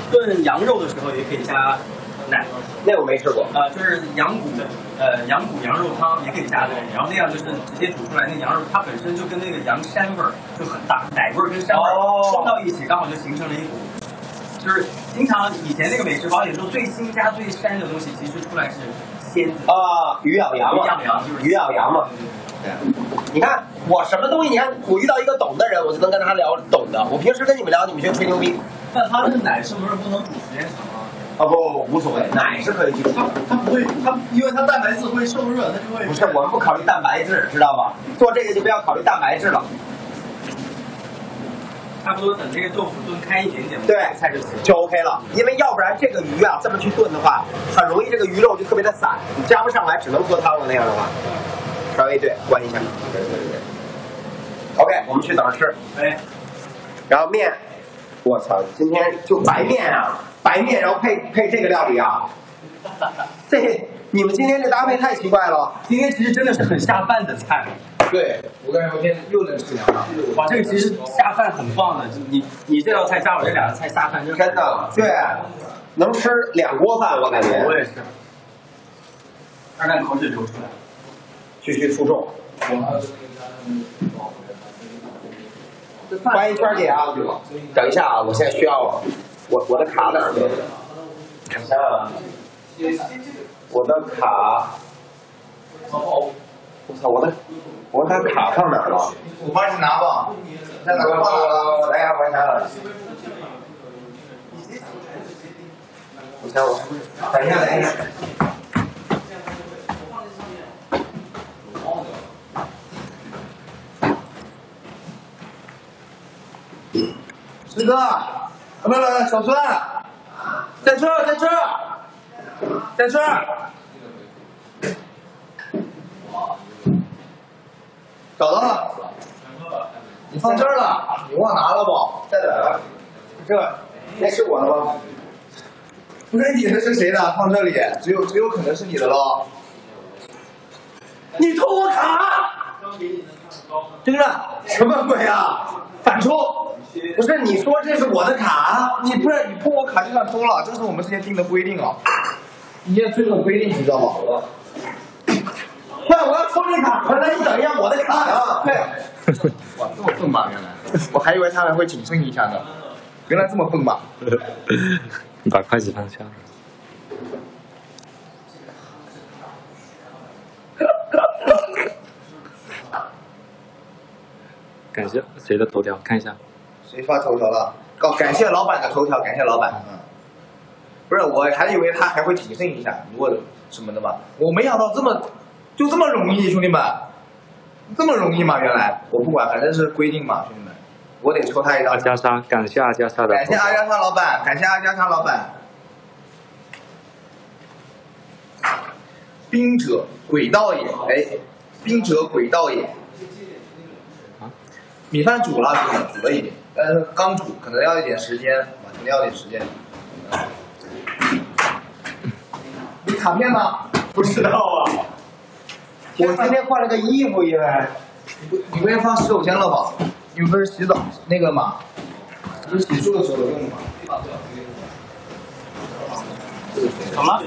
炖羊肉的时候也可以加奶。 那我没吃过。 就是羊骨羊肉汤也可以加奶，然后那样就是直接煮出来，那羊肉它本身就跟那个羊膻味儿就很大，奶味儿跟膻味儿冲到一起，刚好就形成了一股。就是经常以前那个美食保险说最新加最膻的东西，其实出来是鲜子鱼咬羊嘛，鱼咬羊嘛。对，你看我什么东西，你看我遇到一个懂的人，我就能跟他聊懂的。我平时跟你们聊，你们就吹牛逼。 但它这个奶是不是不能煮时间长啊？ 不，无所谓，奶是可以去煮。 它不会，因为它蛋白质会受热，它就会。 不是，我们不考虑蛋白质，知道吧？做这个就不要考虑蛋白质了。 差不多等这个豆腐炖开一点点， 对， 菜就 OK 了。因为要不然这个鱼啊这么去炖的话，很容易这个鱼肉就特别的散，你加不上来，只能喝汤了。那样的话，稍微关一下。对。OK， 我们去等着吃。 哎， 然后面，我操，今天就白面啊，白面，然后配这个料理啊，你们今天这搭配太奇怪了。 今天其实真的是很下饭的菜。 对，我感觉我今天又能吃凉了。 哇，这个其实下饭很棒的，你这道菜加我这两个菜下饭真的，对，能吃2锅饭，我感觉。 我也是。二蛋口水流出来， 继续负重。欢迎圈姐啊！等一下啊，我现在需要我的卡哪儿去？等一下啊，我的卡。我操，我的卡放哪儿了？ 我帮你拿吧。在哪放哪了？ 我来呀，我拿了。等一下。 师哥，不，小孙，在这儿。找到了，你放这儿了，你忘拿了不？ 在哪儿？那是我的吗？ 不是你的是谁的？放这里，只有可能是你的喽。 你偷我卡！真的？什么鬼啊？反抽！不是你说这是我的卡？ 你碰我卡就算偷了，这是我们之前定的规定啊。你也遵守规定，你知道吗？ 快，我要抽这卡！那你等一下我的卡呀！ 快！哇，这么笨吧？原来，我还以为他还会谨慎一下呢。原来这么笨吧？ 你把筷子放下。感谢谁的头条？看一下。 谁发头条了？感谢老板的头条，感谢老板。不是，我还以为他还会谨慎一下，如果什么的嘛。我没想到这么容易，兄弟们，这么容易吗？原来我不管，反正是规定嘛，兄弟们，我得抽他一张。 阿加莎，感谢阿加莎的。 感谢阿加莎老板，感谢阿加莎老板。兵者诡道也，兵者诡道也。米饭煮了，煮了一点，但是刚煮，可能要一点时间，可能要点时间。你卡片呢？ 不知道啊。我今天换了个衣服，因为你不会放洗手间了吧？你们不是洗澡那个嘛？不是洗漱的时候用的吗？ 怎么了？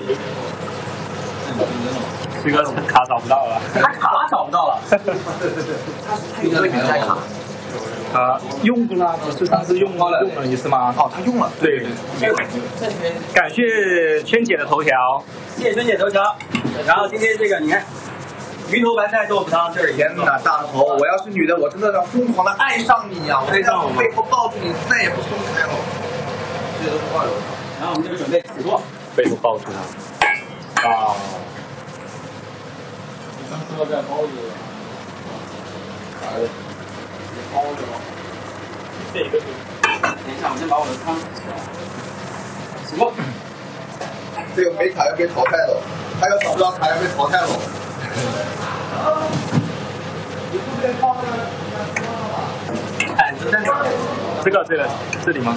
这个卡找不到了。 他卡找不到了。 这个平台卡。 他用过了，不是上次用了一次吗？ 哦，他用了。 对。感谢圈姐的头条， 谢谢圈姐头条。然后今天这个你看，鱼头白菜豆腐汤，这是天哪，大头！我要是女的，我真的要疯狂的爱上你啊！我在背后抱住你，再也不松开了。这都是话有。 然后我们就准备起锅， 背后抱住他。啊。 你刚说在包子。包着吗？ 这个。 等一下，我先把我的汤起锅。 这个没卡要被淘汰了，还有2张卡要被淘汰了。你不能放那个铲子在哪？ 这里吗？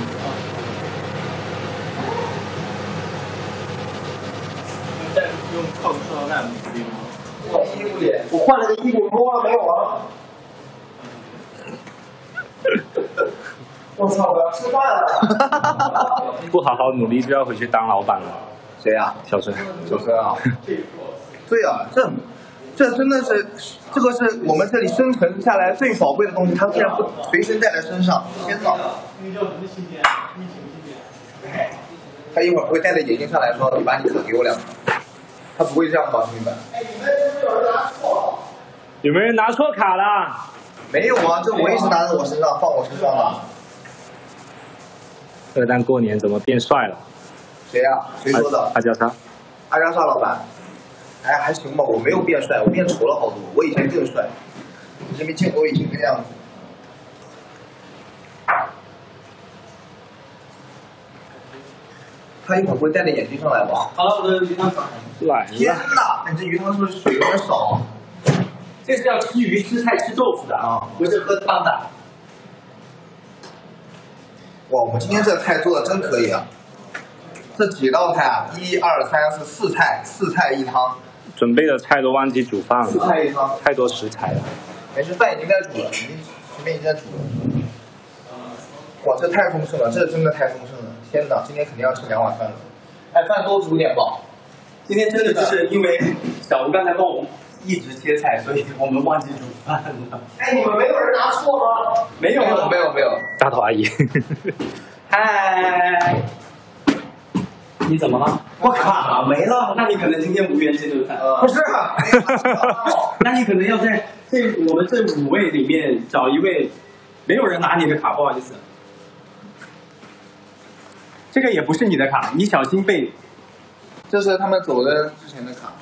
再用靠塑料袋补丁吗？ 衣服里，我换了个衣服，摸了没有啊？我操！我要吃饭了。 不好好努力就要回去当老板了。 谁呀？ 小孙。 小孙啊。对啊，这真的是，这个是我们这里生存下来最宝贵的东西，他竟然不随身带在身上，天哪！他一会儿会戴着眼镜上来说：“你把你卡给我2张。”他不会这样吧，兄弟们？ 有没有人拿错卡了？ 没有啊，这我一直拿在我身上，放我身上了。 2蛋过年怎么变帅了？ 谁呀？谁说的？ 阿加莎。 阿加莎老板。哎，还行吧，我没有变帅，我变丑了好多。我以前更帅，你是没见过我以前那个样子。他一会儿不会戴着眼镜上来吧？ 好了，我的鱼汤上来了。 天哪，你这鱼汤是不是水有点少？ 这是要吃鱼、吃菜、吃豆腐的啊，不是喝汤的。 哇，我们今天这菜做的真可以啊！这几道菜啊，1、2、3、4，4菜，4菜1汤。 准备的菜都忘记煮饭了。 4菜1汤， 太多食材了。 没事，饭已经在煮了，前面已经在煮了。哇，这太丰盛了，这真的太丰盛了！天哪，今天肯定要吃2碗饭了。哎，饭多煮点吧。 今天真的就是因为小吴刚才帮我们一直切菜，所以我们忘记煮饭了。 哎，你们没有人拿错吗？ 没有没有。 大头阿姨。 嗨，你怎么了？ 我卡没了。 那你可能今天无缘这顿饭。 不是， 那你可能要在我们这5位里面找一位，没有人拿你的卡，不好意思。这个也不是你的卡，你小心被。 这是他们走的之前的卡。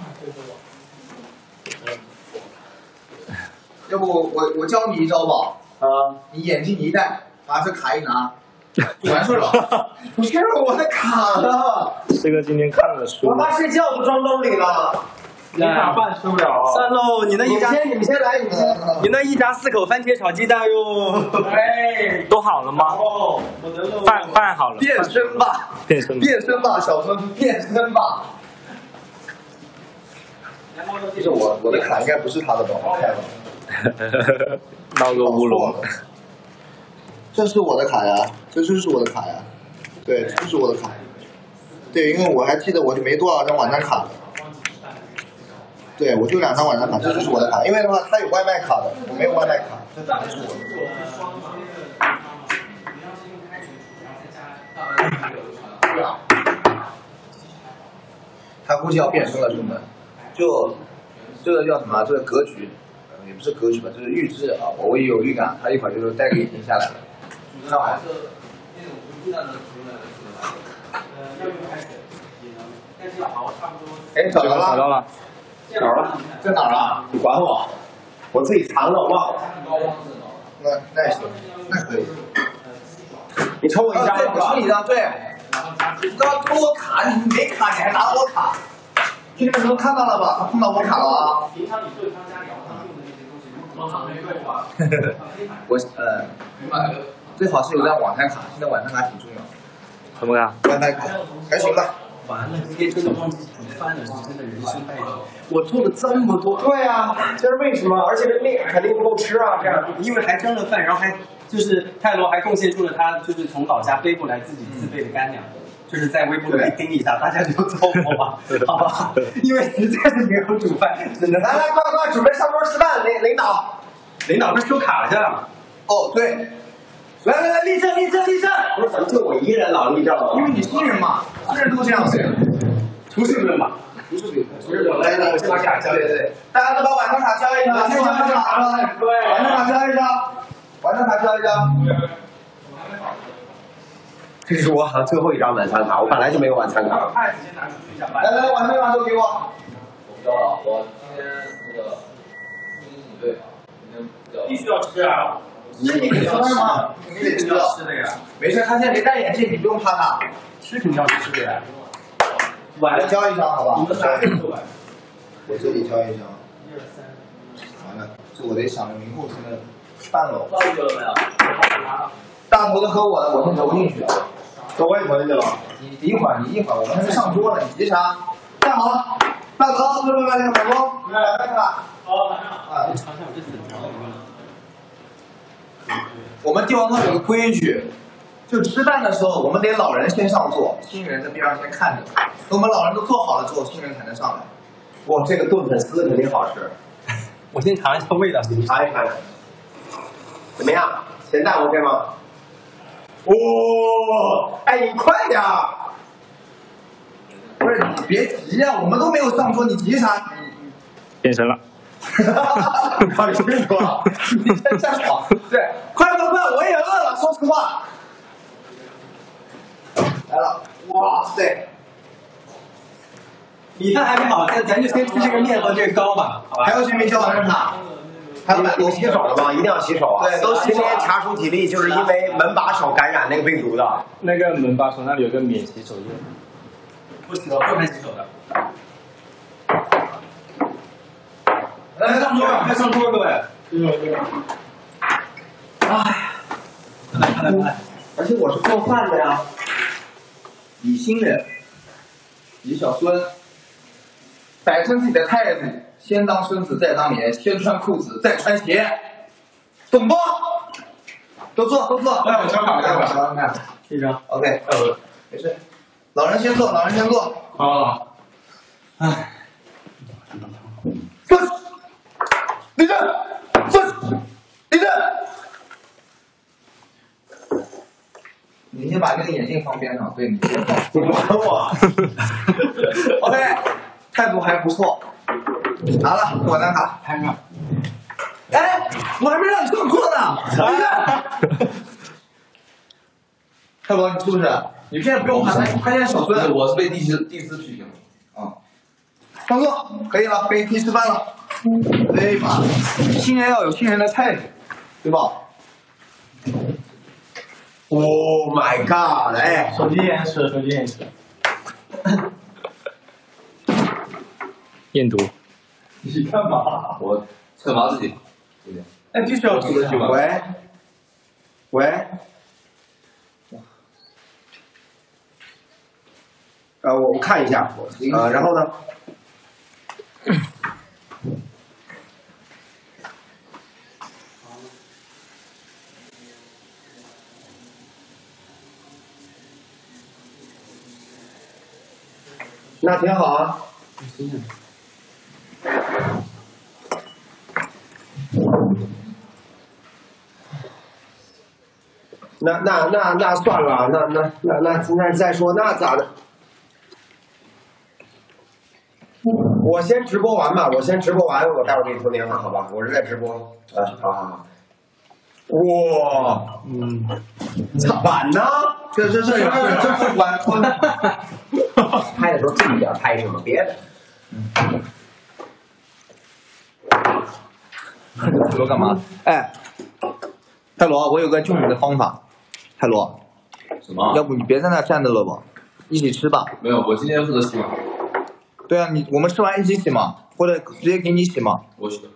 要不我教你一招吧。你眼镜一戴，把这卡一拿，就完事了。不是我的卡了。 师哥今天看了书。 我妈睡觉都装兜里了。 你打饭吃不了啊。 算喽，你那一家， 你们先来， 你那一家4口番茄炒鸡蛋哟。 哎， 都好了吗？ 哦，我得了。 饭好了。 变身吧， 变身吧，小孙，变身吧。这是我的卡，应该不是他的吧？我看了。 闹个乌龙。 这是我的卡呀，这就是我的卡呀。对，这是我的卡。对，因为我还记得我就没多少张晚餐卡。对，我就2张晚餐卡，这就是我的卡。因为的话，他有外卖卡的，我没有外卖卡，这卡是我的。他估计要变身了，兄弟们。就这个叫什么？这个格局，也不是格局吧，就是预知啊。我也有预感，他一会儿就是戴个眼镜下来了。看好。哎，找着了。 找到了。 找着了，在哪儿啊？ 你管我，我自己藏了，我忘了。 那也行，那可以。 你抽我一张对， 吧。 我抽你一张，对。你刚刚偷我卡，你没卡，你还拿我卡。兄弟们都看到了吧？他碰到我卡了啊！ 平常你对方家里用的那些东西，如果没对吧？ 我最好是有张网餐卡，现在网餐卡挺重要。 什么卡？ 网餐卡还行吧。 完了，今天真的忘记煮饭了，是真的人生败笔。我做了这么多， 对啊，这是为什么？而且这面肯定不够吃啊，这样。 因为还蒸了饭，然后还就是泰罗还贡献出了他就是从老家背过来自己自备的干粮。就是在微博里盯一下，大家就凑合吧，好吧？因为实在是没有煮饭，只能来，快，准备上桌吃饭，领导。 领导不是收卡了去了？ 哦，对。来，立正！ 不是，怎么就我一个人老立正了？ 因为你新人嘛，新人都这样子。 厨师们嘛， 不是我来，我先把卡交。对，大家都把晚上卡交一张，晚上卡，对，晚上卡交一张。 这是我好像最后一张晚餐卡，我本来就没有晚餐卡。 来，晚餐卡都给我。 我交了，我今天那个对，今天交。 必须要吃啊！ 吃你得吃吗？你得吃的呀。 没事，他现在没戴眼镜，你不用怕他。 吃肯定要吃的呀。 晚上交一张，好吧？ 你们哪里做啊？ 我这里交一张。完了，这我得想着明后天的饭了。 到底有没有？ 大头的和我的，我先投进去。 我也投进去了。 你一会儿，我们还没上桌呢，你急啥？站好，大头，这边把那个马工，来吧。 好，啊，尝尝我这粉条。 我们帝王汤有个规矩， 就吃饭的时候，我们得老人先上座，新人在边上先看着。等我们老人都坐好了之后，新人才能上来。 哇，这个炖粉丝肯定好吃， 我先尝一下味道。 你尝一尝，怎么样？咸蛋 OK 吗？哦，哎，你快点儿！ 不是你别急啊，我们都没有上桌，你急啥？ 变身了。 搞清楚了，你先站好。对，快，我也饿了，说实话。来了，哇塞！ 米饭还没好，咱就先吃这个面和这个糕吧，好吧？ 还有谁没叫完呢？还有有洗手了吗？一定要洗手啊！ 对，都洗手。 今天查出体例，就是因为门把手感染那个病毒的。 那个门把手那里有个免洗手液。 不洗手，不能洗手的。 来上桌， 快上桌，各位。 哎， 来， 而且我是做饭的呀。 李新人，李小孙，摆正自己的态度，先当孙子再当爷，先穿裤子再穿鞋，懂不？都坐。 来，我小卡， 看。 一张。 OK，没事。老人先坐。 好。 哎。坐。立正。坐。立正。你先把这个眼镜放边上，对你先放。 你管我 OK， 态度还不错。拿了，给我拿卡，拍上。哎，我还没让你上座呢。泰罗，你是不是？你现在不用拍，拍见小孙。 我是被第四批评了。 啊，上座可以了，可以吃饭了。对吧？新人要有新人的态度，对吧 ？Oh my god！ 哎， 手机延迟。 验毒。 你干嘛？ 我惩罚自己。 哎，必须要吃的去吧？ 喂。我看一下。然后呢？那挺好啊。那算了，那再说，那咋的？我先直播完吧，我待会儿给你通电话，好吧？我是在直播。好。哇，咋办呢？ 这不管。 拍的时候注意点拍什么别的。 泰罗干嘛？哎，泰罗，我有个救你的方法。泰罗， 什么？ 要不你别在那站着了吧，一起吃吧。 没有，我今天负责洗碗。 对啊，我们吃完一起洗嘛，或者直接给你洗嘛。 我洗。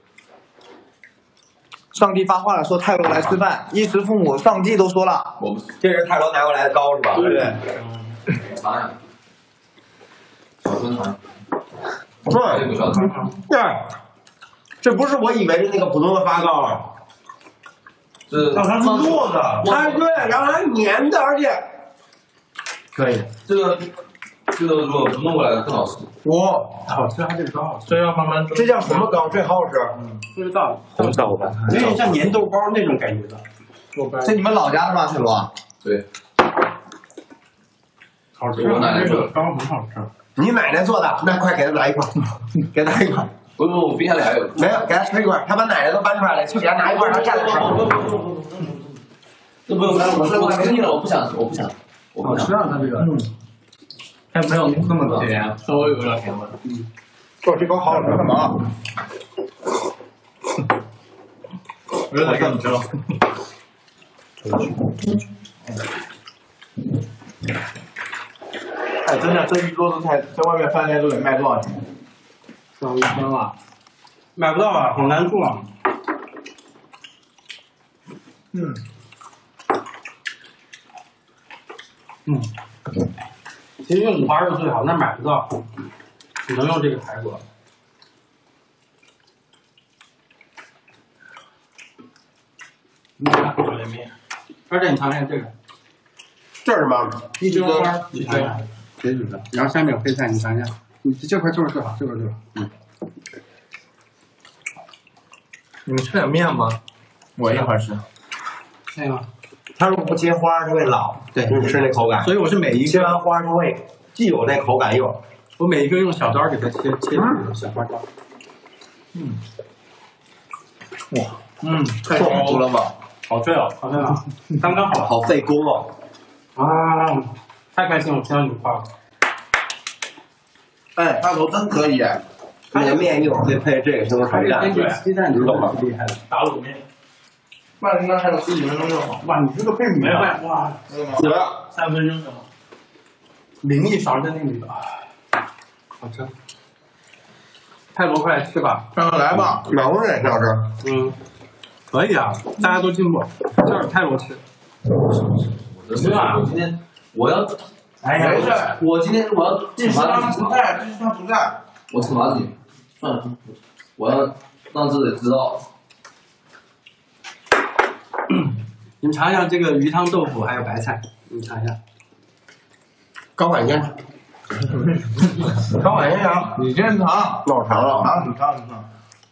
上帝发话了，说泰罗来吃饭，衣食父母，上帝都说了。 我不。 这是泰罗拿过来的糕是吧？ 对。 尝一下。小孙尝。 对， 不小孙。 对，这不是我以为的那个普通的发糕啊。 它是做的，它对，然后还粘的，而且可以。 这个如果弄过来更好吃。 哇， 好吃，它这个糕好吃。 这要慢慢做。 这叫什么糕？这好好吃。 不知道。 红枣吧。 有点像粘豆包那种感觉的。 这你们老家的吗，泰罗？ 对。 好吃， 我奶奶做的糕很好吃。 你奶奶做的，那快给他拿一块，给他拿一块。 不，我冰箱里还有。 没有，给他吃一块。他把奶奶都搬出来了，去给他拿一块，他站着吃。 这不用，我生气了，我不想。 好吃啊，它这个。还没有那么甜，稍微有点甜味。 做这糕好好吃干嘛？ 我有点给你吃了。 哎，真的，这一桌子菜在外面饭店都得卖多少钱？ 上1000了，买不到啊，好难做啊。其实用五花肉最好，但买不到，只能用这个排骨。你看这面，而且你尝尝这个， 这是什么？ 一枝花，你尝尝，谁知道？然后下面有配菜，你尝一下。你这块就是最好，这块最好。 你们吃点面吗？我一会儿吃。 那个， 它如果不切花，它会老。 对， 你吃那口感。 所以我是每一个切完花，它会既有那口感，又有。 我每一个用小刀给它切小花刀。 太成熟了吧？ 好脆哦，好脆啊，刚刚好。 好费工哦。 啊，太开心了，听到你夸了。 哎，大头真可以哎。 它的面一会儿会配这个西红柿蛋， 对，鸡蛋你懂吗？ 厉害的，打卤面。 那应该还有10几分钟就好。 哇，你这个配米饭，哇，3分钟就好。淋一勺在那里，好吃。泰罗，快来吃吧！ 来吧， 满屋也挺好吃。 可以啊，大家都进步，就是泰罗吃。 是吧？我今天我要， 哎呀，没事， 我今天我要这是他不在，这是他不在。 我惩罚自己，算了，我要让自己知道。 你们尝一下这个鱼汤豆腐还有白菜，你们尝一下。 高管先，高管先尝， 你先尝， 那我尝了。 尝你尝你尝。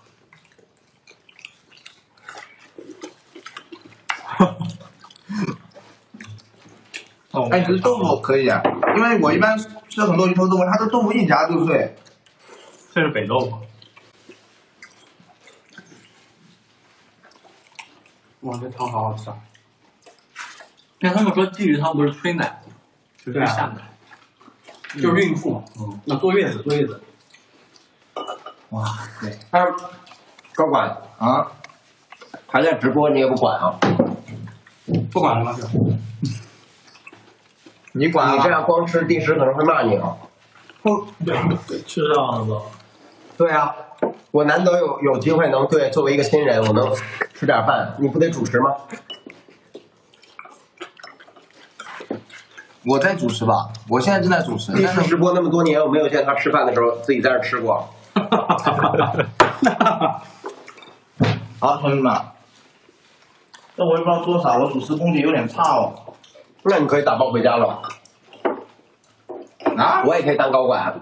哎，其实豆腐可以啊，因为我一般吃很多鱼头豆腐，它的豆腐一夹就碎。 这是北豆腐。哇，这汤好好吃啊！那他们说鲫鱼汤不是催奶，就是下奶，就是孕妇嘛。那坐月子，坐月子。 哇，对。 哎，高管啊， 还在直播，你也不管啊？ 不管了吗？ 你管你这样光吃，第10可能会骂你啊。 吃上了吧？ 对啊，我难得有机会能对作为一个新人，我能吃点饭，你不得主持吗？ 我在主持吧，我现在正在主持。 历史直播那么多年，我没有见他吃饭的时候自己在这吃过。 好，同志们，这我也不知道做啥，我主持功底有点差哦。 那你可以打包回家了。 啊？ 我也可以当高管。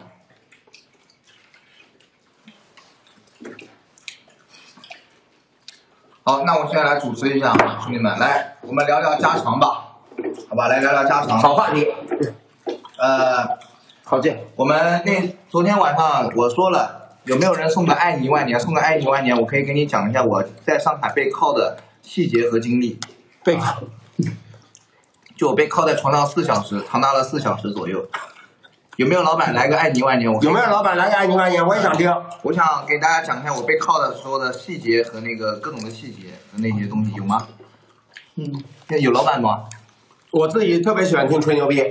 好，那我现在来主持一下啊，兄弟们，来，我们聊聊家常吧，好吧，来聊聊家常。 好话题。好见。 我们昨天晚上我说了，有没有人送个爱你10000年？送个爱你10000年，我可以给你讲一下我在上海被铐的细节和经历。 被铐。 就我被铐在床上4小时，长达了4小时左右。有没有老板来个爱你10000年？ 有没有老板来个爱你10000年？我也想听。 我想给大家讲一下我被铐的时候的细节和那个各种的细节和那些东西，有吗？有老板吗？ 我自己特别喜欢听吹牛逼。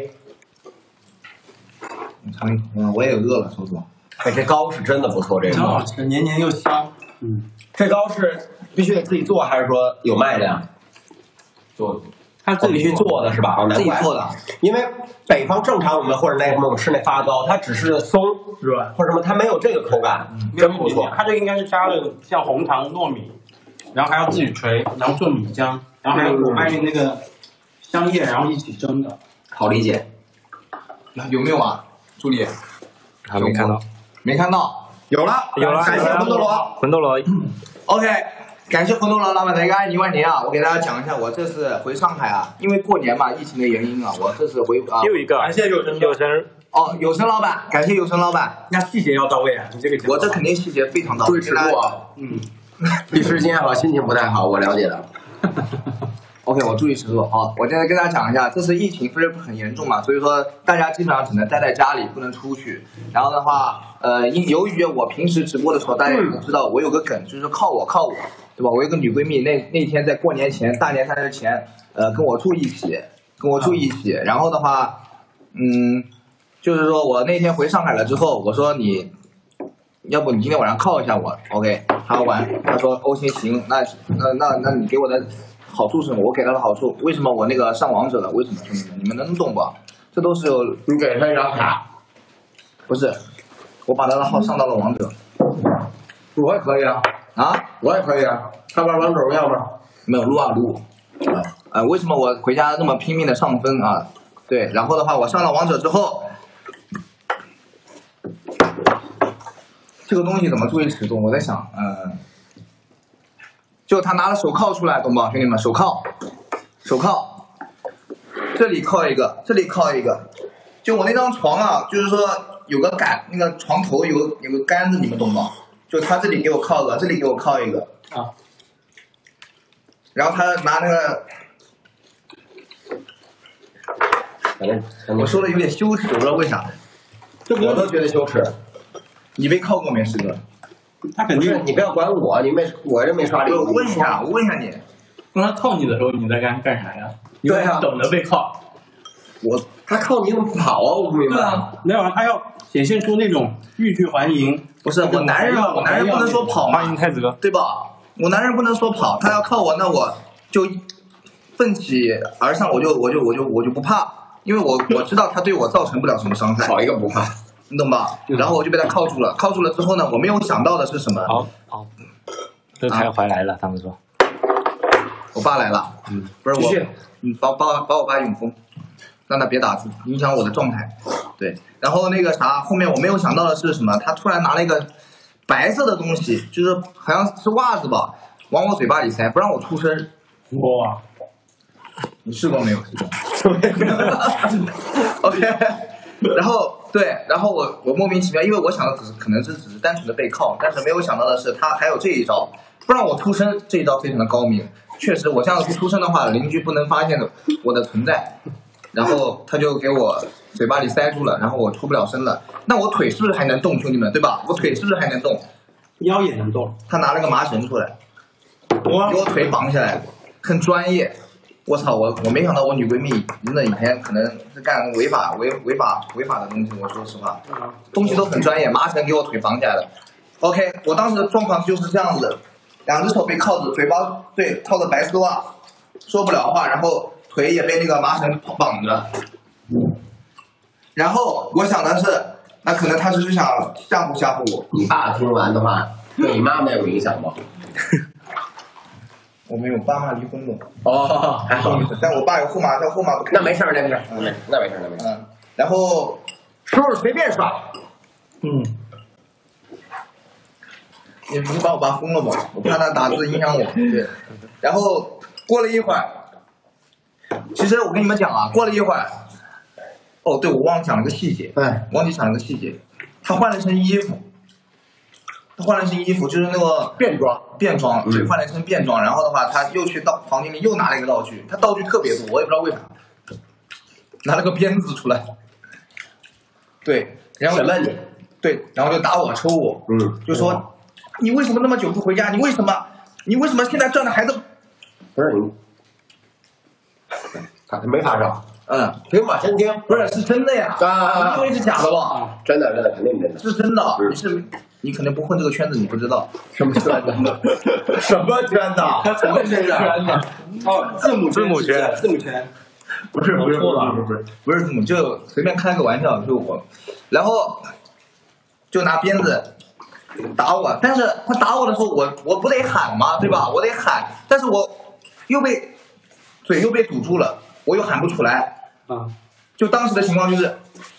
你尝一口，我也饿了，说实话。 哎，这糕是真的不错，这个真好吃，黏黏又香。 这糕是必须得自己做，还是说有卖的呀？ 做。 他自己去做的是吧？ 自己做的。 因为北方正常我们或者那什么我们吃那发糕，它只是松软或者什么，它没有这个口感，真不错。 它这应该是加了像红糖、糯米，然后还要自己锤，然后做米浆，然后还有我卖那个香叶，然后一起蒸的。 好理解。 有没有啊，助理？ 还没看到。 没看到。 有了， 有了。 感谢魂斗罗。 魂斗罗。 OK。感谢魂斗罗老板的一个爱你10000年啊！我给大家讲一下，我这次回上海啊，因为过年嘛，疫情的原因啊，我这次回啊。 又一个。感谢有声。 哦，有声老板，感谢有声老板。 那细节要到位啊！你这个我这肯定细节非常到位。 注意吃过啊。一时间好，心情不太好，我了解的。 OK， 我注意吃肉。好，我现在跟大家讲一下，这次疫情不是很严重嘛，所以说大家基本上只能待在家里，不能出去。然后的话，由于我平时直播的时候，大家也都知道，我有个梗，就是靠我，对吧？我有个女闺蜜，那天在过年前，大年30前，跟我住一起，然后的话，就是说我那天回上海了之后，我说要不你今天晚上靠一下我 ，OK？ 他说 OK 行，那你给我的好处是什么？我给他的好处，为什么我那个上王者了？为什么兄弟们？你们能懂吧？这都是有你给他一张卡， 不是，我把他的号上到了王者。 我也可以啊，我也可以啊。他玩王者荣耀吗？ 没有撸啊撸。为什么我回家那么拼命的上分啊？ 对，然后的话，我上了王者之后，这个东西怎么注意尺度？我在想，就他拿了手铐出来，懂吗，兄弟们？手铐，这里铐一个，这里铐一个。就我那张床啊，就是说有个杆，那个床头有个杆子，你们懂吗？就他这里给我铐个，这里给我铐一个啊。然后他拿那个，我说的有点羞耻，我不知道为啥。 我都觉得羞耻。 你被铐过没，师哥？ 他肯定， 你不要管我，我这没刷礼。 我问一下你， 当他铐你的时候，你在干啥呀？ 对啊， 等着被铐。 他铐你怎么不跑啊？我不明白。 没有，他要显现出那种欲拒还迎。 不是我男人不能说跑嘛， 欢迎太子哥， 对吧？我男人不能说跑，他要铐我，那我就奋起而上，我就不怕，因为我知道他对我造成不了什么伤害。 跑一个不怕， 你懂吧？然后我就被他铐住了，铐住了之后呢，我没有想到的是什么？ 好，这才回来了，他们说。 我爸来了，不是我，把我爸永封，让他别打字，影响我的状态。对，然后那个啥，后面我没有想到的是什么？他突然拿了一个白色的东西，就是好像是袜子吧，往我嘴巴里塞，不让我出声。 哇， 你试过没有？OK， 然后我莫名其妙，因为我想的可能只是单纯的被铐，但是没有想到的是他还有这一招，不让我出声，这一招非常的高明。确实，我这样不出声的话，邻居不能发现我的存在。然后他就给我嘴巴里塞住了，然后我出不了声了。那我腿是不是还能动，兄弟们，对吧？我腿是不是还能动？ 腰也能动。 他拿了个麻绳出来，给我腿绑下来，很专业。我操，我没想到我女闺蜜真的以前可能是干违法的东西。我说实话，东西都很专业，麻绳给我腿绑起来了。OK， 我当时的状况就是这样子的，两只手被铐着，嘴巴套着白丝袜，说不了话，然后腿也被那个麻绳绑着。然后我想的是，那可能他只是想吓唬我。 你爸听完的话，对你妈没有影响吗？ 我没有，爸妈离婚了。 哦，还好。 但我爸有后妈，不看。 那没事，那没事。 然后叔叔随便刷。 你把我爸封了吧，我怕他打字影响我。对。然后过了一会儿，其实我跟你们讲啊，过了一会儿，哦，对，我忘记讲了个细节。他换了一身衣服。就是那个便装，对，换了一身便装。然后的话，他又去到房间里又拿了一个道具，他道具特别多，我也不知道为啥，拿了个鞭子出来。对，然后审问你，对，然后就打我抽我，就说你为什么那么久不回家？你为什么现在这样的孩子？ 不是你，他没发烧。听吧，先听。 不是，是真的呀！你以为是假的吧？ 真的，肯定真的。 是真的，你肯定不混这个圈子，你不知道什么圈子？什么圈子？ 他什么圈子？哦，字母圈。 不是字母，就随便开个玩笑，就我，然后就拿鞭子打我，但是他打我的时候，我不得喊吗？对吧？我得喊，但是我嘴又被堵住了，我又喊不出来。就当时的情况就是，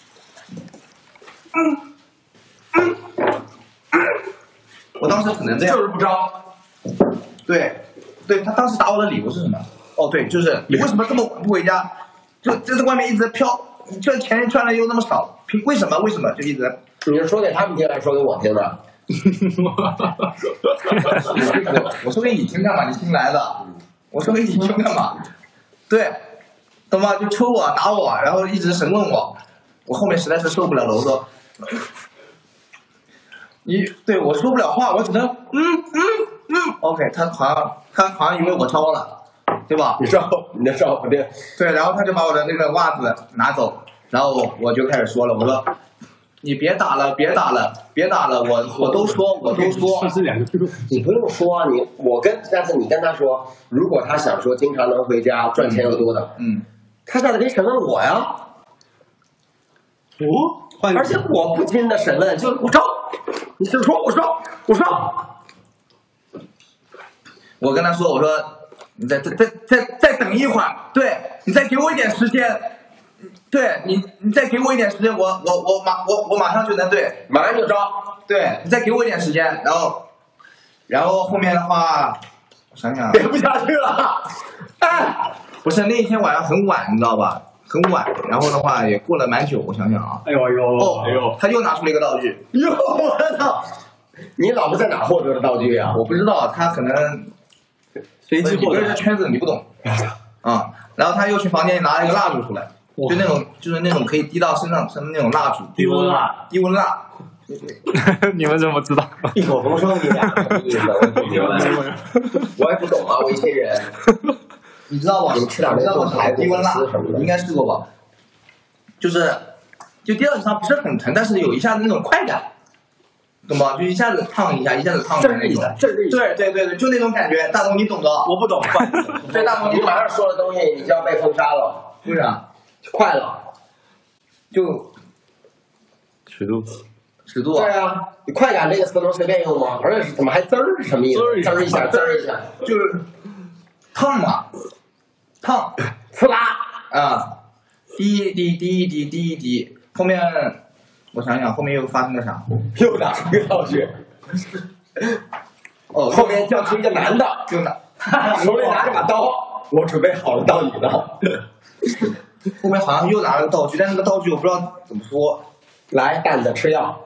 我当时只能这样， 就是不招。 对，他当时打我的理由是什么？哦，对，就是你为什么这么晚不回家？就在外面一直飘，这钱赚的又那么少，为什么就一直在？ 你是说给他们听还是说给我听的？ 我说给你听干嘛？你新来的，我说给你听干嘛？对。懂吗？就抽我打我，然后一直审问我，我后面实在是受不了了，我说，对我说不了话，我只能OK， 他好像以为我招了，对吧？ 你的招不对。 对，然后他就把我的那个袜子拿走，然后我就开始说了，我说你别打了，我都说。 你不用说，下次你跟他说，如果他想说经常能回家赚钱又多的，他下次可以审问我呀。而且我不经的审问，就我招，你就说我招。 我跟他说，我说你再等一会儿，对你再给我一点时间， 对你再给我一点时间，我马上就能对， 马上就招。 对你再给我一点时间，然后后面的话，我想想， 编不下去了。 哎，不是那一天晚上很晚，你知道吧？很晚，然后的话也过了蛮久，我想想啊， 哎呦哎呦， 哦， 哎呦， 他又拿出了一个道具， 哟，我操！你老婆在哪获得的道具呀？ 我不知道，他可能随机获得你不是圈子你不懂啊，然后他又去房间里拿了一个蜡烛出来，就是那种可以滴到身上的那种蜡烛， 低温蜡， 低温蜡。 你们怎么知道？ 异口同声，你俩意思我不明白。我也不懂啊，我一些人。 你知道吧？ 你吃点那个低温蜡什么的， 应该试过吧？就第二次它不是很疼，但是有一下子那种快感，懂吗？就一下子烫一下，一下子烫一下那种。对，就那种感觉。大东你懂的。 我不懂。 对，大东你马上说的东西，你就要被封杀了。 为啥？ 快了。 就尺度。 尺度啊。 对啊，你快感这个词能随便用吗？而且怎么还滋儿是什么意思？滋儿一下，滋儿一下， 就是烫嘛，烫， 呲啦啊，滴一滴，后面我想想，后面又发生了啥？ 又拿出一个道具。 哦， 后面叫出一个男的， 就拿手里拿着把刀，我准备好了到你了。 后面好像又拿了个道具，但是那个道具我不知道怎么说。 来，蛋子吃药。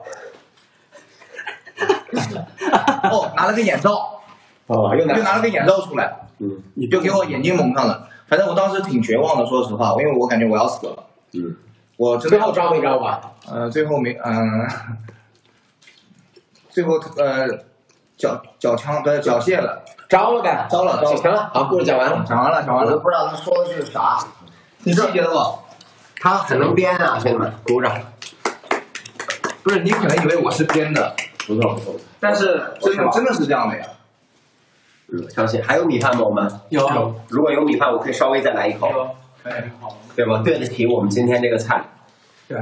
哦，拿了个眼罩。 哦，又拿了个眼罩出来。你就给我眼睛蒙上了。反正我当时挺绝望的，说实话，因为我感觉我要死了。我真的最后招没招吧？ 最后没，最后缴械了。 招了呗， 招了。 行了，好，故事讲完了。 讲完了。 我都不知道他说的是啥。 你记得不？ 他很能编啊，兄弟们，鼓掌。 不是，你可能以为我是编的， 不错， 但是真的是这样的呀。 相信。还有米饭吗？我们有。 如果有米饭，我可以稍微再来一口。 可以，好。 对吧？对得起我们今天这个菜。 对。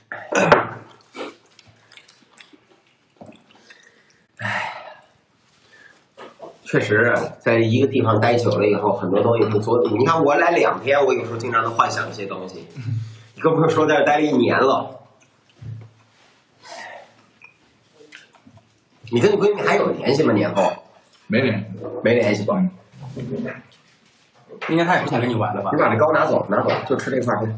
确实，在一个地方待久了以后，很多东西会做。你看我来2天，我有时候经常能幻想一些东西。你更不用说在这待了1年了。你跟你闺蜜还有联系吗？年后？ 没联系吧？ 应该他也不想跟你玩了吧？ 你把这糕拿走，就吃这块去。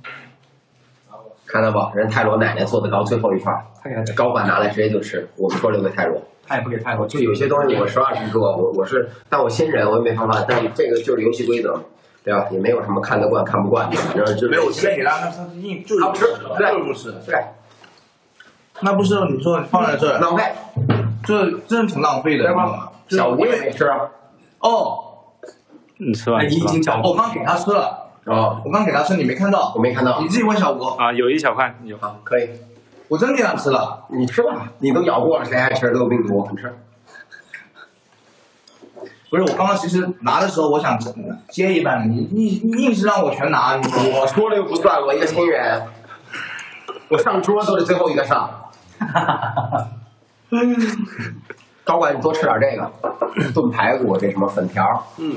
看到不？人泰罗奶奶做的糕最后一块，糕板拿来直接就吃。我们说留给泰罗。 他也不给泰罗。 就有些东西我实话实说，但我新人我也没办法，但这个就是游戏规则，对吧？也没有什么看得惯看不惯的，反正就没有现在给他硬就是不吃， 对，不是， 对。 那不是你说放在这儿浪费， 这真挺浪费的， 对吗？小吴也没吃啊。 哦， 你吃完？ 你已经讲过，我刚给他吃了。 哦， 我刚给他吃，你没看到？ 我没看到。 你自己问小吴啊，有一小块有。 好，可以。 我真给他吃了， 你吃吧，你都咬过了，谁爱吃都有病毒，你吃。 不是，我刚刚其实拿的时候，我想接一半，你硬是让我全拿， 我说了又不算，我一个新人，我上桌都是最后一个上。高管，你多吃点这个炖排骨，这什么粉条，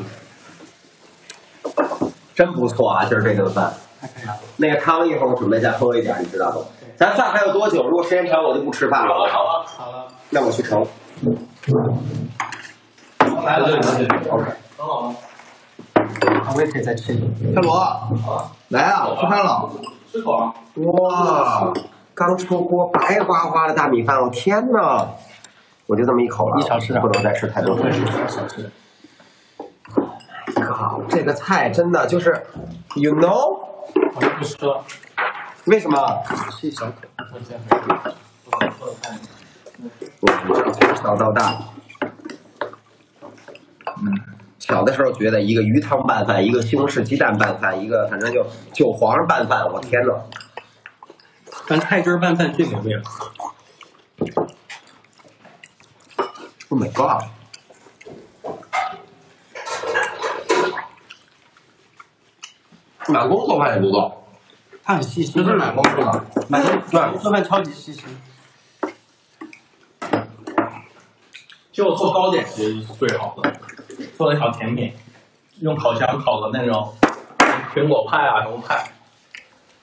真不错啊！今儿这顿饭，那个汤一会儿我准备再喝一点，你知道吗？咱饭还有多久？如果时间长，我就不吃饭了。 好了， 那我去盛。 来了 ，OK， 很好吗？我也可以再吃一个。 泰罗，来啊，吃饭了， 吃口啊！ 哇，刚出锅白花花的大米饭，我天哪！我就这么一口了， 你少吃点， 不能再吃太多。 少吃。 靠，这个菜真的就是 ，you know， 我就不吃了。 为什么？ 吃一小口，我先回。 我从小到大，小的时候觉得一个鱼汤拌饭，一个西红柿鸡蛋拌饭，一个反正就韭黄拌饭，我天哪！ 但菜汁拌饭最美味了。 Oh my god！ 满工做饭也不错， 他很细心， 这是满工是吧？ 满工做饭超级细心。就做糕点其实是最好的，做了一小甜品，用烤箱烤的那种苹果派啊什么派，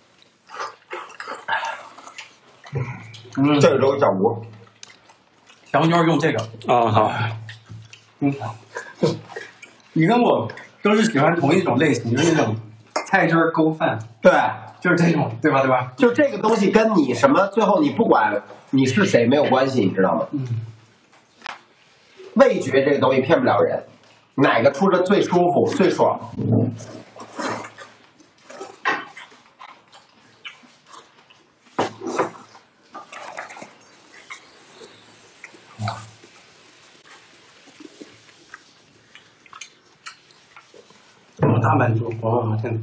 这个都是小锅。 小妞用这个。 好。 你跟我都是喜欢同一种类型，就是那种菜汁儿勾饭。 对， 就是这种，对吧？对吧？ 就这个东西跟你什么，最后你不管你是谁没有关系，你知道吗？味觉这个东西骗不了人，哪个出的最舒服最爽？ 大满足，我天哪！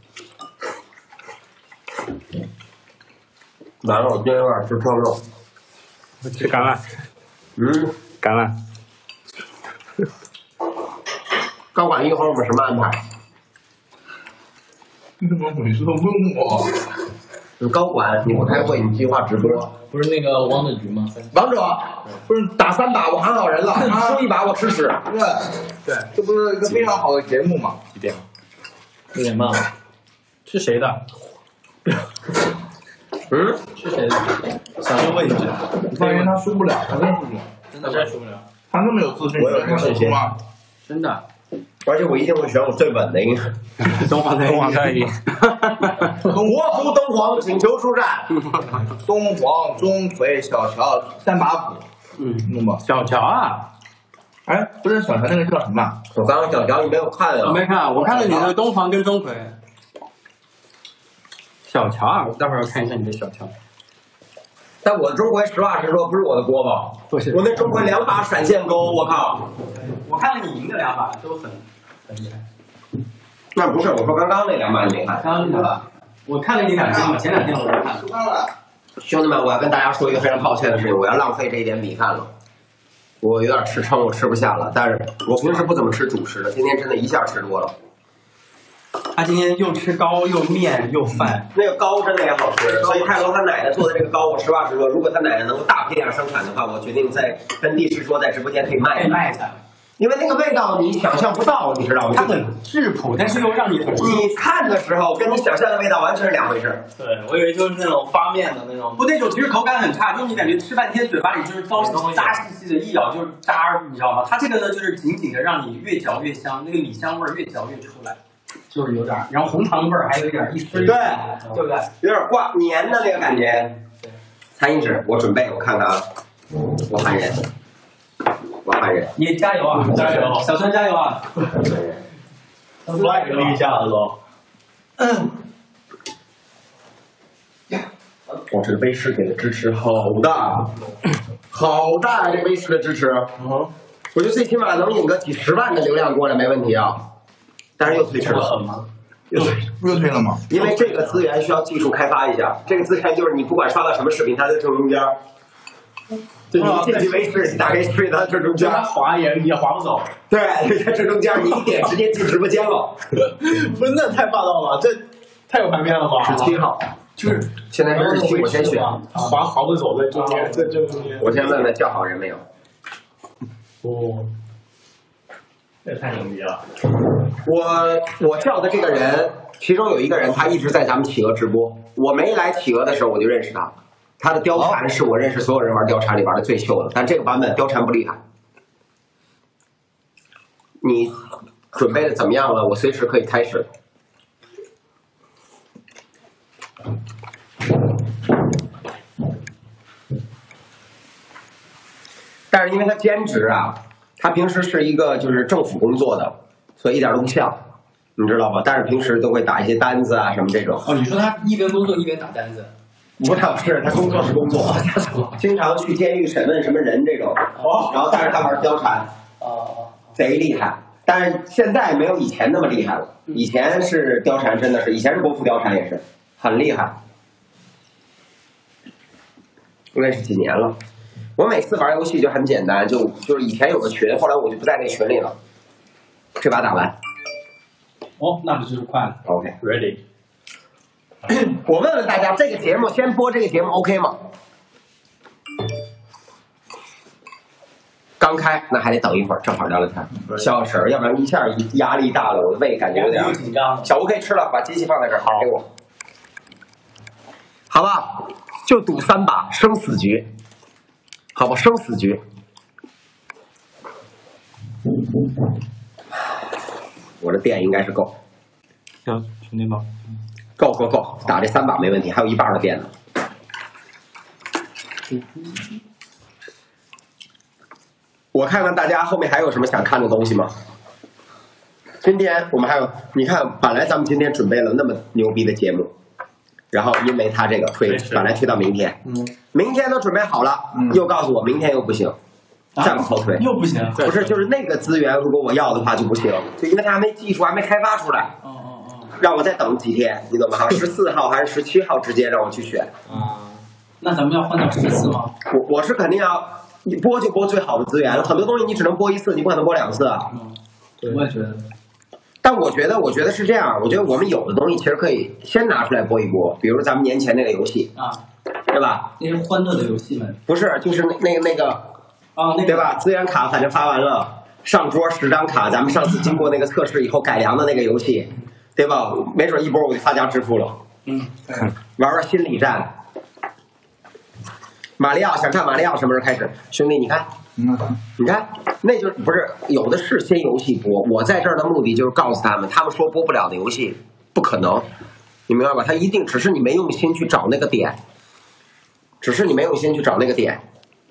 完了，我今天有点吃臭肉。 吃橄榄。橄榄。 高管一会儿我们什么安排？ 你怎么每次都问我？ 高管，你不开会，你计划直播？ 不是那个王者局吗？ 王者不是打3把我喊好人了， 输1把我吃屎。 对，这不是一个非常好的节目吗？ 几点？有点慢了。 是谁的？ 是谁的？ 想问位置。 我发现他输不了，他真输不了， 真的输不了。 他那么有自信， 我有信心吗？ 真的。 而且我一定会选我最稳的一个。 东皇太一。 国服东皇，请求出战。 东皇、钟馗、小乔3把斧。弄吧。 小乔啊。 哎，不是小乔那个叫什么？ 我刚刚小乔你没有看啊？ 我没看，我看了你的东皇跟钟馗。小乔啊，我待会儿要看一下你的小乔。 但我的钟馗实话实说不是我的锅巴， 不是我那钟馗2把闪现钩，我靠！ 我看了你赢的2把都很厉害。 那不是，我说刚刚那2把你没看。 刚刚那把，我看了你2天嘛，前2天我都看了。 兄弟们，我要跟大家说一个非常抱歉的事情，我要浪费这一点米饭了。我有点吃撑，我吃不下了。但是我平时不怎么吃主食的，今天真的一下吃多了。 他今天又吃糕又面又饭， 那个糕真的也好吃，所以泰罗他奶奶做的这个糕，我实话实说，如果他奶奶能够大批量生产的话，我决定在跟地师说在直播间可以卖一下。 因为那个味道你想象不到，你知道吗？ 它很质朴，但是又让你很…… 你看的时候跟你想象的味道完全是2回事。 对，我以为就是那种发面的那种， 不，那种其实口感很差，就是你感觉吃半天嘴巴里就是扎细细的，一咬就是渣，你知道吗？它这个呢就是紧紧的让你越嚼越香，那个米香味越嚼越出来，就是有点，然后红糖味还有一点一丝， 对， 对不对？ 有点挂黏的那个感觉。餐饮纸，我准备，我看看啊，我喊人。 你加油啊！加油，小川加油啊！ flag 立下了都。 我这个威士给的支持好大，好大！这威士的支持，我觉得最起码能引个几10万的流量过来没问题啊。但是又推迟了， 狠吗？ 又推了吗？ 因为这个资源需要技术开发一下。这个资源就是你不管刷到什么视频，它在正中间。就你进去威士，你打开睡它正中间， 滑也滑不走。 对，在正中间，你一点直接进直播间了。 不是，那太霸道了，这太有排面了吧 ？17号，就是现在是17，我先选。 滑不走在中间，在正中间。 我先问问叫好人没有？ 哦，这太牛逼了！ 我叫的这个人，其中有一个人他一直在咱们企鹅直播。我没来企鹅的时候我就认识他。他的貂蝉是我认识所有人玩貂蝉里玩的最秀的，但这个版本貂蝉不厉害。你准备的怎么样了？我随时可以开始。但是因为他兼职啊，他平时是一个就是政府工作的，所以一点都不像，你知道吧？但是平时都会打一些单子啊什么这种。 哦，你说他一边工作一边打单子？ 不是，他工作是工作，经常去监狱审问什么人这种。然后但是他玩貂蝉，贼厉害。但是现在没有以前那么厉害了。以前是貂蝉，真的是以前是国服貂蝉也是很厉害。认识几年了。我每次玩游戏就很简单，就是以前有个群，后来我就不在那群里了。这把打完。 哦，那不就是快了 ？OK，ready。我问问大家，这个节目先播这个节目 OK 吗？刚开，那还得等一会儿，正好聊聊天，消消食，要不然一下压力大了，我的胃感觉有点紧张。 小吴可以吃了，把机器放在这儿，好给我，好吧？ 就赌3把生死局，好吧，生死局。我的电应该是够， 要充电宝。 够，打这3把没问题，还有1半的电呢。我看看大家后面还有什么想看的东西吗？今天我们还有，你看，本来咱们今天准备了那么牛逼的节目，然后因为他这个本来推到明天，明天都准备好了，又告诉我明天又不行，再往后推又不行， 不是就是那个资源，如果我要的话就不行，就因为它还没技术还没开发出来，让我再等几天，你懂吗？14号还是17号之间让我去选。 那咱们要换到14吗？ 我是肯定要播就播最好的资源，很多东西你只能播1次，你不可能播2次啊。 我也觉得。 但我觉得是这样，我觉得我们有的东西其实可以先拿出来播一播，比如咱们年前那个游戏啊， 对吧？ 那是欢乐的游戏们。 不是，就是那个啊， 对吧？资源卡反正发完了，上桌10张卡，咱们上次经过那个测试以后改良的那个游戏，对吧？没准一波我就发家致富了。玩玩心理战。马里奥想看马里奥什么时候开始？兄弟，你看，你看，那就不是有的是先游戏播。我在这儿的目的就是告诉他们说播不了的游戏不可能，你明白吧？他一定只是你没用心去找那个点，只是你没用心去找那个点。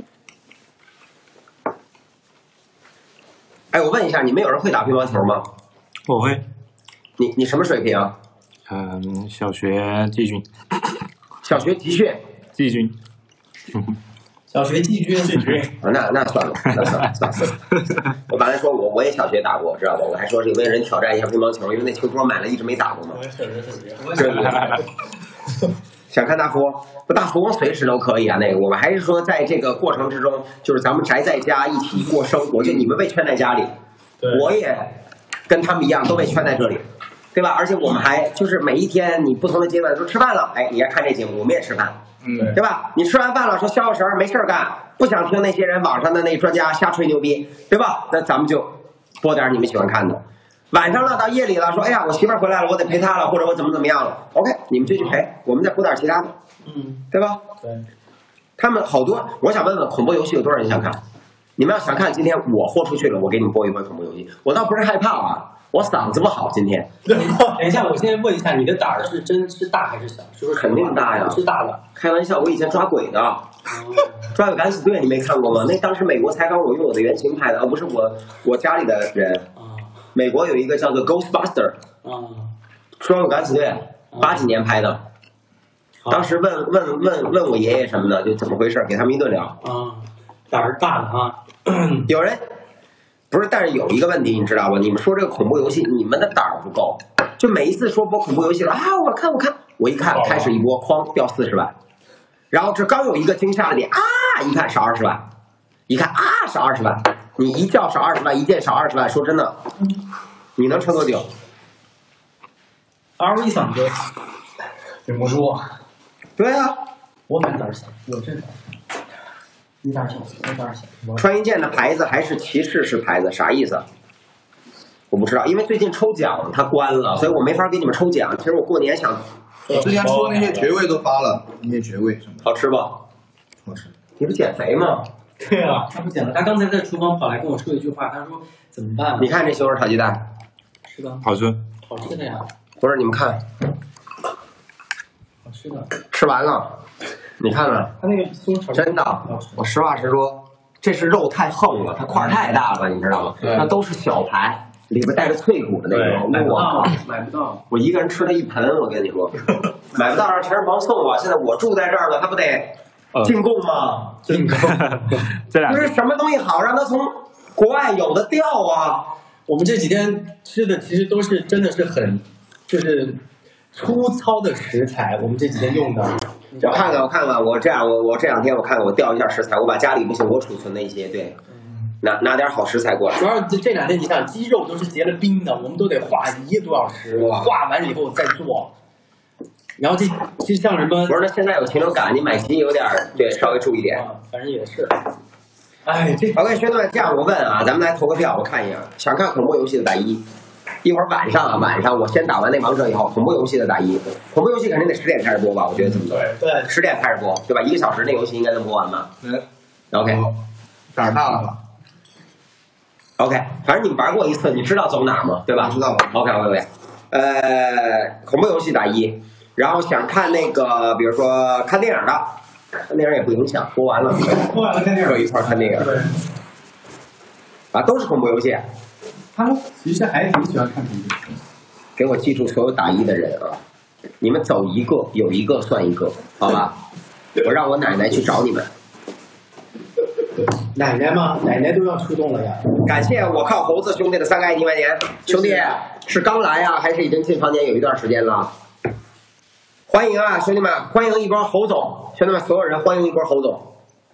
哎，我问一下，你们有人会打乒乓球吗？ 我会。 你什么水平？ 小学季军。 小学集训。 季军。 小学季军。 那算了，算了。我本来说我也小学打过，知道吧？我还说是有没有人挑战一下乒乓球，因为那球桌买了一直没打过嘛。想看大富翁？不，大富翁随时都可以啊。那个我们还是说，在这个过程之中，就是咱们宅在家一起过生活，就你们被圈在家里，我也跟他们一样都被圈在这里，对吧？而且我们还就是每一天你不同的阶段说吃饭了，哎，你要看这节目，我们也吃饭，对吧？你吃完饭了说消消食没事干，不想听那些人网上的那专家瞎吹牛逼，对吧？那咱们就播点你们喜欢看的。晚上了，到夜里了，说哎呀，我媳妇儿回来了，我得陪她了，或者我怎么样了 ？OK， 你们就去陪，我们再播点其他的，对吧？ 对。 他们好多，我想问问，恐怖游戏有多少人想看？你们要想看，今天我豁出去了，我给你们播一播恐怖游戏。我倒不是害怕啊，我嗓子不好今天。 等一下，我先问一下，你的胆儿是大还是小？是不是肯定大呀？ 是大的。 开玩笑，我以前抓鬼的，抓鬼敢死队你没看过吗？那当时美国采访我用我的原型拍的，不是我家里的人。美国有一个叫做 Ghostbuster， 抓鬼敢死队，80几年拍的。当时问我爷爷什么的，就怎么回事，给他们一顿聊。 胆儿大的啊。 有人不是，但是有一个问题，你知道吧？你们说这个恐怖游戏，你们的胆儿不够。就每一次说播恐怖游戏了啊，我看，我一看开始一播，哐掉40万，然后这刚有一个惊吓的点啊，一看少20万，一看啊少20万，你一觉少20万，一件少20万，说真的，你能撑多久 ？RV 嗓子忍不住。 对啊， 我胆儿小，我真胆小。你胆儿小，我胆儿小。 穿一件的牌子还是骑士式牌子，啥意思？我不知道，因为最近抽奖它关了，所以我没法给你们抽奖。其实我过年想， 我之前说那些爵位都发了，那些爵位什么好吃不？ 好吃。 你不减肥吗？ 对啊，他不减了。他刚才在厨房跑来跟我说一句话，他说怎么办？ 你看这西红柿炒鸡蛋， 是的， 好吃， 好吃的呀。 不是你们看， 好吃的。 吃完了，你看了？ 他那个西红柿炒真的，我实话实说，这是肉太横了，它块儿太大了，你知道吗？那都是小排，里边带着脆骨的那种。 买不到。 我一个人吃了一盆，我跟你说，买不到让全是盲送啊！现在我住在这儿了，他不得进贡吗？ 进贡，这俩不是什么东西好，让他从国外有的调啊。 我们这几天吃的其实都是真的是很，就是粗糙的食材。我们这几天用的， 我看看，我这2天我看看，我调一下食材，我把家里不行我储存的一些，对，拿点好食材过来。 主要这2天你想，鸡肉都是结了冰的，我们都得化1个多小时，化完以后再做。然后这像什么？ 不是，那现在有禽流感，你买鸡有点对，稍微注意点。 反正也是。哎，这 OK，兄弟们，这样我问啊，咱们来投个票，我看一眼，想看恐怖游戏的打1， 一会儿晚上我先打完那王者以后，恐怖游戏的打一，恐怖游戏肯定得10点开始播吧？我觉得这么多。 对 ，10点开始播，对吧？1个小时那游戏应该能播完吧？OK， 胆儿大了吧 ？OK， 反正你们玩过一次，你知道走哪吗？对吧？ 知道。 OK，恐怖游戏打一，然后想看那个，比如说看电影的，看电影也不影响，播完了看电影就一块看电影。 对， 啊，都是恐怖游戏。 他们其实还挺喜欢看恐怖游戏。 给我记住所有打一的人啊，你们走一个有一个算一个，好吧？我让我奶奶去找你们。 奶奶嘛，奶奶都要出动了呀。 感谢我靠猴子兄弟的3个爱你1万年，兄弟是刚来啊，还是已经进房间有一段时间了？欢迎啊，兄弟们，欢迎一波侯总，兄弟们所有人欢迎一波侯总。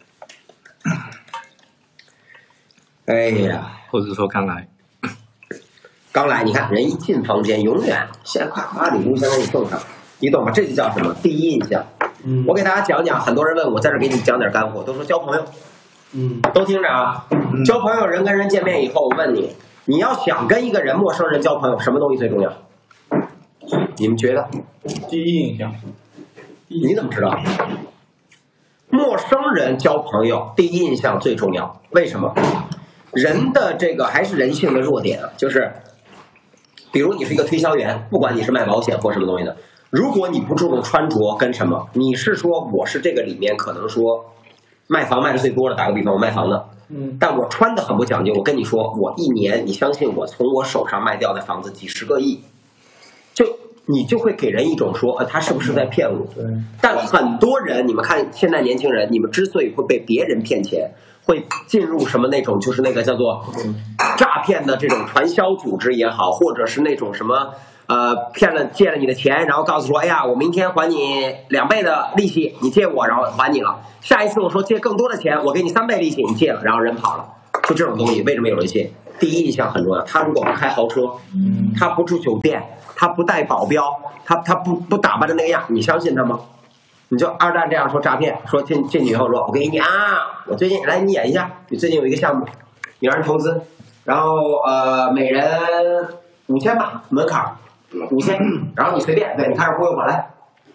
哎呀， 或者说刚来， 刚来，你看人一进房间，永远先夸礼物先给你送上，你懂吗？这就叫什么？第一印象。我给大家讲讲，很多人问我，在这给你讲点干货，都说交朋友。都听着啊，交朋友，人跟人见面以后，我问你，你要想跟一个人陌生人交朋友，什么东西最重要？你们觉得？ 第一印象。 你怎么知道？陌生人交朋友，第一印象最重要。为什么？人的这个还是人性的弱点啊，就是，比如你是一个推销员，不管你是卖保险或什么东西的，如果你不注重穿着跟什么，你是说我是这个里面可能说卖房卖的最多的，打个比方，我卖房的，但我穿的很不讲究。我跟你说，我一年，你相信我，从我手上卖掉的房子几10个亿，你就会给人一种说，他是不是在骗我？但很多人，你们看现在年轻人，你们之所以会被别人骗钱，会进入什么那种就是那个叫做诈骗的这种传销组织也好，或者是那种什么借了你的钱，然后告诉说，哎呀，我明天还你2倍的利息，你借我，然后还你了。下一次我说借更多的钱，我给你3倍利息，你借了，然后人跑了。就这种东西，为什么有人信？第一印象很重要。他如果不开豪车，他不住酒店，他不带保镖，他不打扮的那个样，你相信他吗？你就二战这样说诈骗，说进去以后说，我给你啊，我最近来你演一下，你最近有一个项目，你让人投资，然后每人5000吧，门槛5000，然后你随便，对你开始忽悠我来，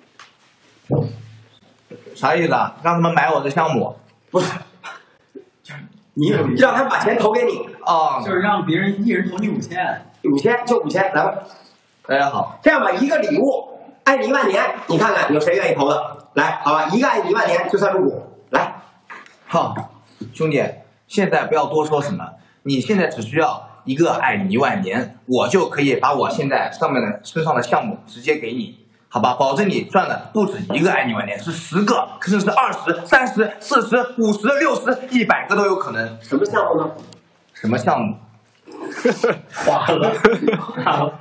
啥意思啊？让他们买我的项目？ 不是，你让他把钱投给你啊， 就是让别人一人投你5000 就5000，来吧。 大家好， 这样吧，一个礼物，爱你1万年，你看看有谁愿意投的？来，好吧，一个爱你1万年就算入股，来。 好，兄弟，现在不要多说什么，你现在只需要一个爱你1万年，我就可以把我现在身上的项目直接给你，好吧？保证你赚的不止一个爱你1万年，是10个，可是是20、30、40、50、60、100个都有可能。 什么项目呢？ 什么项目？ 花了。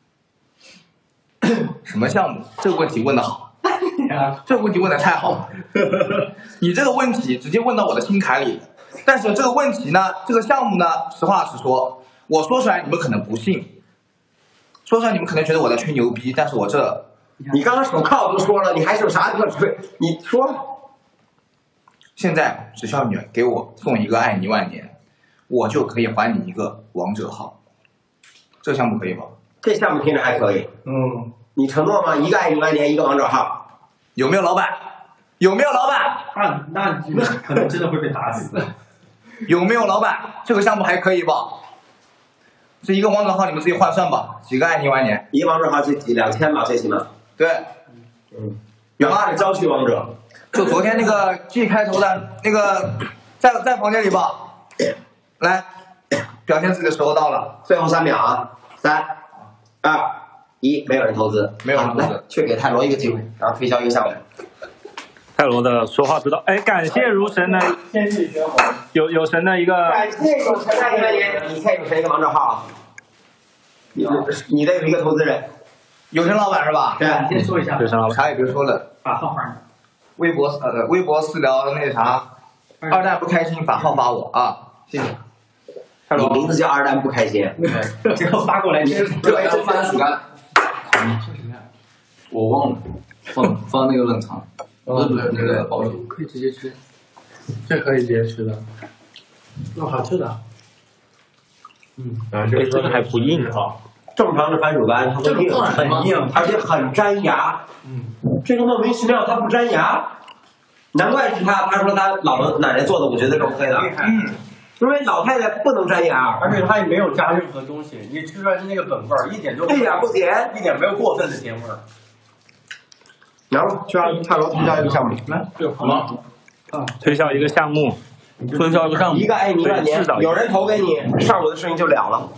什么项目？这个问题问得好，这个问题问得太好了。你这个问题直接问到我的心坎里了。但是这个问题呢，这个项目呢，实话实说，我说出来你们可能不信，说出来你们可能觉得我在吹牛逼，但是我这， 你刚刚手铐都说了，你还有啥可吹？你说， 现在只需要你给我送一个爱你1万年，我就可以还你一个王者号。这个项目可以吗？ 这项目听着还可以。你承诺吗？一个爱你1万年，一个王者号。 有没有老板？有没有老板？ 那可能真的会被打死。 有没有老板？这个项目还可以吧？这一个王者号你们自己换算吧，几个爱你1万年？ 一个王者号就2000吧，最起码。 对， 有吗？是郊区王者。 就昨天那个 G 开头的那个，在房间里吧。来，表现自己的时候到了， 最后3秒啊，3、2、1，没有人投资， 没有人投资， 来，去给泰罗一个机会，然后推销一个项目。 泰罗的说话之道，哎，感谢如神的天地玄黄， 有神的一个， 感谢有神爱你1万年，你看有谁一个王者号？你得有一个投资人， 有神老板是吧？ 对， 你先说一下， 有神老板， 啥也别说了， 把号发你。 微博私聊那啥，二蛋不开心把号发我啊，谢谢。 你名字叫二蛋不开心， 这个发过来， 对，就番薯干。我忘了，放那个冷藏，不是那个保酒。 可以直接吃，这可以直接吃的。 那好吃的。 这个还不硬啊。 正常的番薯干它会硬，很硬，而且很粘牙。这个莫名其妙它不粘牙，难怪是他说他老奶奶做的，我觉得是 OK 的。因为老太太不能粘牙， 而且它也没有加任何东西，你吃出来是那个本味儿，一点都一点不甜， 一点没有过分的甜味儿。 然后就让蔡罗推销一个项目， 来，好吗？ 推销一个项目，推销一个项目， 一个爱你10000年，有人投给你，上午的事情就了了。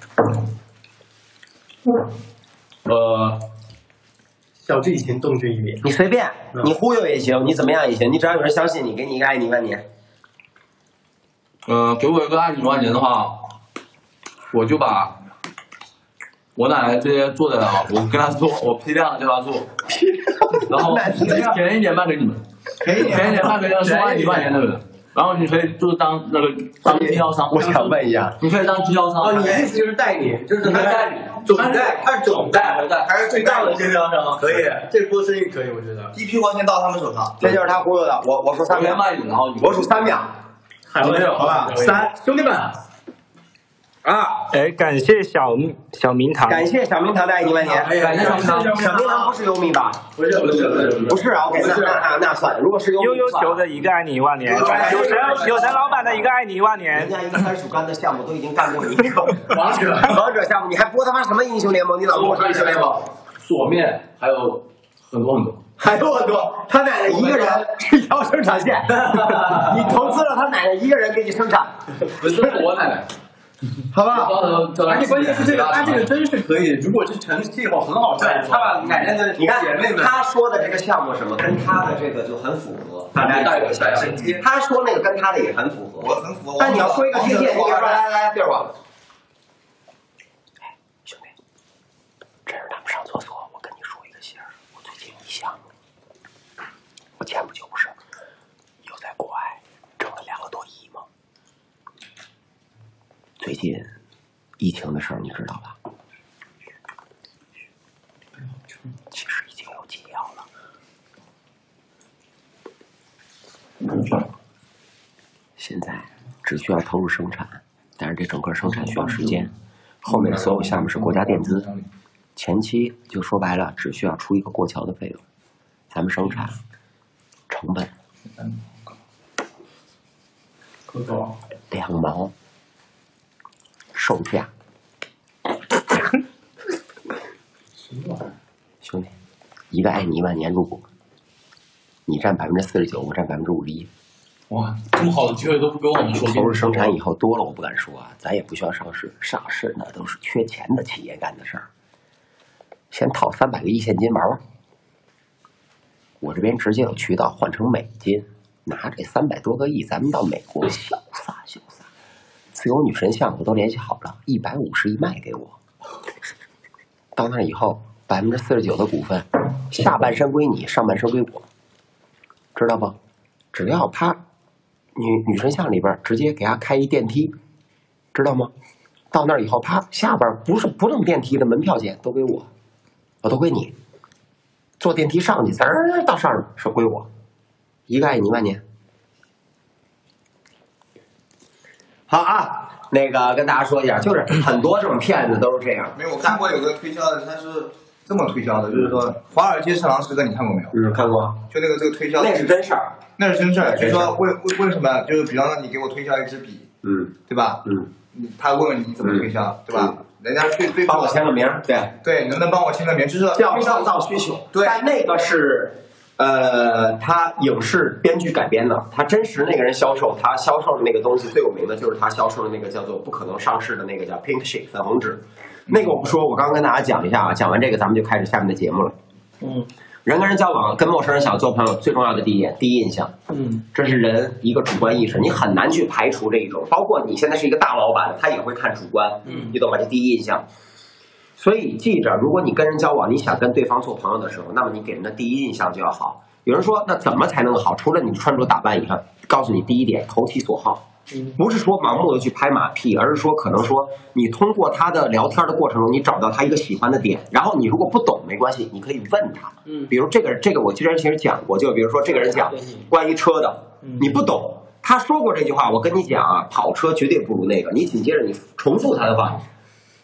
晓之以情，动之以理。 你随便，你忽悠也行，你怎么样也行，你只要有人相信你，给你一个爱你10000年。 给我一个爱你1万年的话，我就把我奶奶这些做的啊，我跟她做，我批量叫她做，然后便宜点卖给你们，便宜点卖给那个说爱你1万年的人，然后你可以就是当经销商。 我想问一下， 你可以当经销商。 哦，你的意思就是代理，就是他代理， 总代， 他是总代， 还是最大的经销商？可以，这波生意可以，我觉得。 第一批货先到他们手上， 这就是他忽悠的。我说3秒， 卖你，然后我数3秒。 还有没有？好吧，3，兄弟们哎，感谢小明堂， 感谢小明堂的爱你10000年， 感谢小明堂。 小明堂不是优米吧？ 不是啊 ，OK， 那算了。如果是优悠球的一个爱你1万年，有神老板的一个爱你1万年， 人家一个番薯干的项目都已经干过一个王者项目，你还播他妈什么英雄联盟？你老播英雄联盟？ 锁面还有很多。 还有很多，他奶奶一个人是一条生产线，你投资了他奶奶一个人给你生产， 不是我奶奶， 好吧？ 而且关键是他这个真是可以，如果是成气候很好赚，他把奶奶的你看姐妹们， 他说的这个项目什么，跟他的这个就很符合，大家带个小他说那个跟他的也很符合， 我很符合。 但你要说一个贴切，你给我说来，对吧？哎，兄弟，这是他们上厕所，我跟你说一个信儿，我最近一项目。我前不久不是又在国外挣了2个多亿吗？最近疫情的事儿你知道吧？其实已经有解药了，现在只需要投入生产，但是这整个生产需要时间，后面的所有项目是国家垫资，前期就说白了只需要出一个过桥的费用，咱们生产。成本2毛，售价兄弟，一个爱你1万年入股，你占49%，我占51%。 哇，这么好的机会都不跟我们说。 投入生产以后多了，我不敢说啊，咱也不需要上市，上市那都是缺钱的企业干的事儿。先套300个亿现金玩玩。我这边直接有渠道换成美金，拿这300多个亿，咱们到美国潇洒潇洒。自由女神像我都联系好了，150亿卖给我。到那以后，49%的股份，下半身归你，上半身归我，知道不？只要他女神像里边直接给他开一电梯，知道吗？到那以后，他下边不用电梯的门票钱都归我，都归你。坐电梯上去，滋儿到上面是归我，一个爱你1万年。好啊，那个跟大家说一下，就是很多这种骗子都是这样。 没有，我看过有个推销的，他是这么推销的，就是说华尔街是狼十个，你看过没有？ 看过。 就这个推销， 那是真事儿， 那是真事儿。就是说为什么？就是比方说你给我推销一支笔，对吧？他问你怎么推销，对吧？人家最帮我签个名，对， 能不能帮我签个名？就是叫创造需求。对，但那个是他影视编剧改编的，他真实那个人销售，他销售的那个东西最有名的就是他销售的那个叫做不可能上市的那个叫 Pink Sheet 粉红纸。那个我不说，我刚刚跟大家讲一下啊，讲完这个咱们就开始下面的节目了。人跟人交往，跟陌生人想做朋友，最重要的第一点，第一印象，这是人一个主观意识，你很难去排除这一种。包括你现在是一个大老板，他也会看主观，你懂吗？这第一印象。所以记着，如果你跟人交往，你想跟对方做朋友的时候，那么你给人的第一印象就要好。有人说，那怎么才能好？除了你穿着打扮以外，告诉你第一点，投其所好。不是说盲目的去拍马屁，而是说可能说你通过他的聊天的过程中，你找到他一个喜欢的点，然后你如果不懂没关系，你可以问他。比如这个我之前其实讲过，就比如说这个人讲关于车的，你不懂，他说过这句话，我跟你讲啊，跑车绝对不如那个。你紧接着你重复他的话，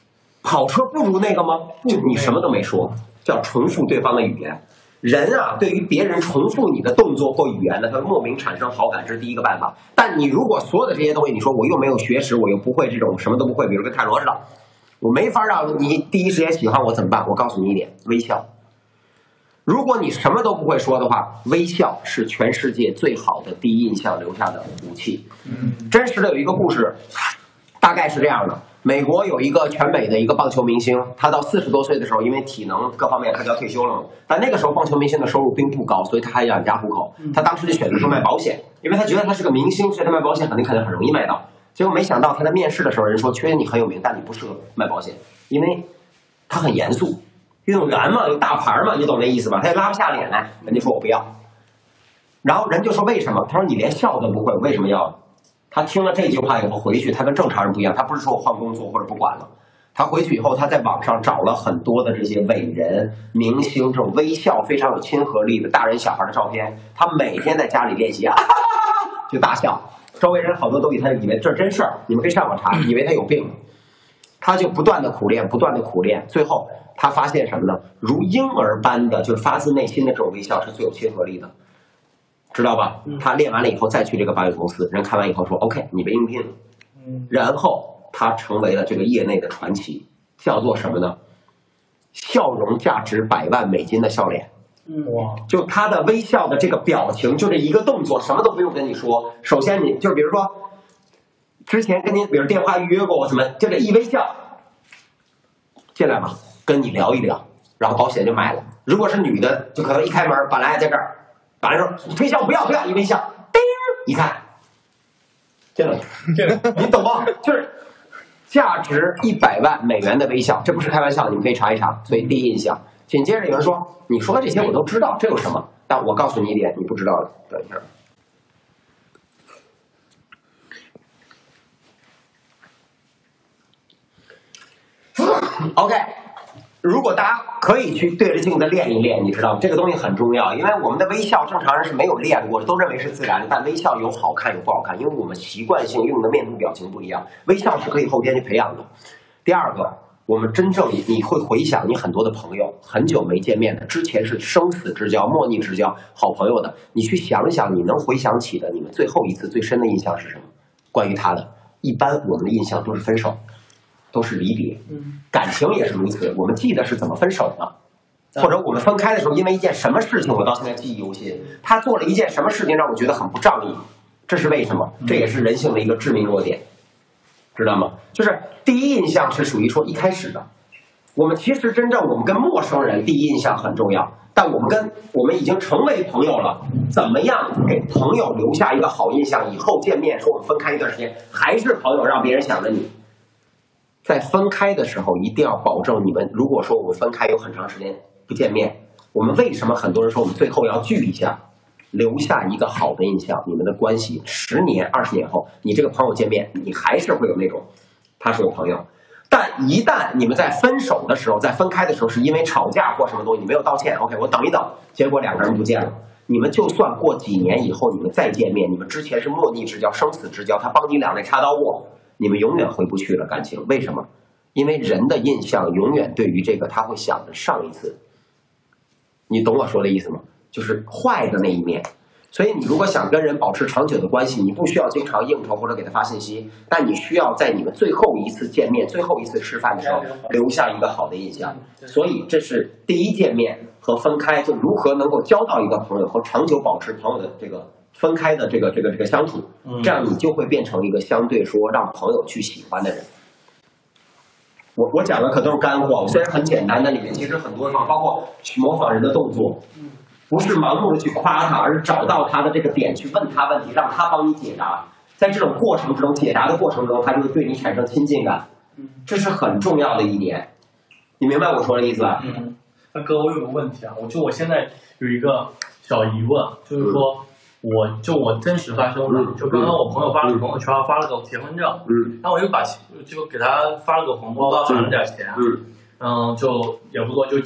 跑车不如那个吗？就你什么都没说，叫重复对方的语言。人啊，对于别人重复你的动作或语言呢，他莫名产生好感，这是第一个办法。但你如果所有的这些东西，你说我又没有学识，我又不会这种什么都不会，比如跟泰罗似的，我没法让你第一时间喜欢我怎么办？我告诉你一点，微笑。如果你什么都不会说的话，微笑是全世界最好的第一印象留下的武器。真实的有一个故事，大概是这样的：美国有一个全美的一个棒球明星，他到40多岁的时候，因为体能各方面他就要退休了嘛。但那个时候棒球明星的收入并不高，所以他还养家糊口。他当时就选择说卖保险，因为他觉得他是个明星，所以他卖保险肯定很容易卖到。结果没想到他在面试的时候，人说：“确实你很有名，但你不适合卖保险，因为他很严肃。”运动员嘛，有大牌嘛，你懂那意思吧？他也拉不下脸来，人家说我不要。然后人就说为什么？他说你连笑都不会，为什么要？他听了这句话以后回去，他跟正常人不一样，他不是说我换工作或者不管了。他回去以后，他在网上找了很多的这些伟人、明星，这种微笑非常有亲和力的大人小孩的照片。他每天在家里练习啊，就大笑。周围人好多都以为这真事儿，你们可以上网查，以为他有病。他就不断的苦练，不断的苦练，最后他发现什么呢？如婴儿般的，就是发自内心的这种微笑是最有亲和力的，知道吧？他练完了以后再去这个保险公司，人看完以后说 OK， 你被应聘了。然后他成为了这个业内的传奇，叫做什么呢？笑容价值100万美金的笑脸。 哇！ 就他的微笑的这个表情，就这一个动作，什么都不用跟你说。首先你就是比如说。之前跟您比如电话预约过，我怎么就这一微笑进来嘛，跟你聊一聊，然后保险就买了。如果是女的，就可能一开门本来在这儿，本来说推销不要，一微笑，叮一看进来了，你懂吗？就是价值100万美元的微笑，这不是开玩笑，你们可以查一查。所以第一印象，紧接着有人说你说的这些我都知道，这有什么？但我告诉你一点，你不知道的，等一下。OK， 如果大家可以去对着镜子练一练，你知道吗？这个东西很重要，因为我们的微笑正常人是没有练过的，都认为是自然的，但微笑有好看有不好看，因为我们习惯性用的面部表情不一样，微笑是可以后天去培养的。第二个，我们真正你会回想你很多的朋友很久没见面的，之前是生死之交、莫逆之交、好朋友的，你去想一想，你能回想起的你们最后一次最深的印象是什么？关于他的，一般我们的印象都是分手。都是离别，感情也是如此。我们记得是怎么分手的，或者我们分开的时候，因为一件什么事情，我到现在记忆犹新。他做了一件什么事情让我觉得很不仗义，这是为什么？这也是人性的一个致命弱点，知道吗？就是第一印象是属于说一开始的。我们其实真正我们跟陌生人第一印象很重要，但我们已经成为朋友了，怎么样给朋友留下一个好印象？以后见面说我们分开一段时间还是朋友，让别人想着你。在分开的时候，一定要保证你们。如果说我们分开有很长时间不见面，我们为什么很多人说我们最后要聚一下，留下一个好的印象？你们的关系10年、20年后，你这个朋友见面，你还是会有那种他是我朋友。但一旦你们在分手的时候，在分开的时候，是因为吵架或什么东西，你没有道歉 ，OK， 我等一等，结果2个人不见了。你们就算过几年以后，你们再见面，你们之前是莫逆之交、生死之交，他帮你两肋插刀过。你们永远回不去了感情，为什么？因为人的印象永远对于这个他会想着上一次，你懂我说的意思吗？就是坏的那一面。所以你如果想跟人保持长久的关系，你不需要经常应酬或者给他发信息，但你需要在你们最后一次见面、最后一次吃饭的时候留下一个好的印象。所以这是第一见面和分开，就如何能够交到一个朋友和长久保持朋友的这个。分开的这个相处，这样你就会变成一个相对说让朋友去喜欢的人。我讲的可都是干货，虽然很简单，但里面其实很多地方，包括去模仿人的动作，不是盲目的去夸他，而是找到他的这个点，去问他问题，让他帮你解答。在这种过程之中，解答的过程中，他就会对你产生亲近感，这是很重要的一点。你明白我说的意思吧？ 那哥，我有个问题啊，我现在有一个小疑问，就是说。我真实发生的，就刚刚我朋友发了个朋友圈，发了个结婚证，然后我就给他发了个红包，转了点钱，就也不多，就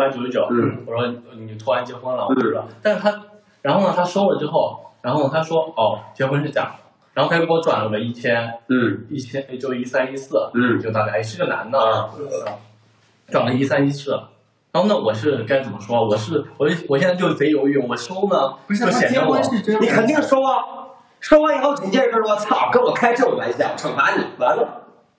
999，我说你突然结婚了，我不知道，但是然后呢，他收了之后，然后他说结婚是假的， 然后他又给我转了个1000， 嗯 1000也就1314， 嗯就大概是个男的，转了1314。然后呢，我是该怎么说？我现在就贼犹豫，我收呢， 不是就显得我你肯定收啊，收完以后紧接着说操，跟我开这种玩笑，惩罚你，完了。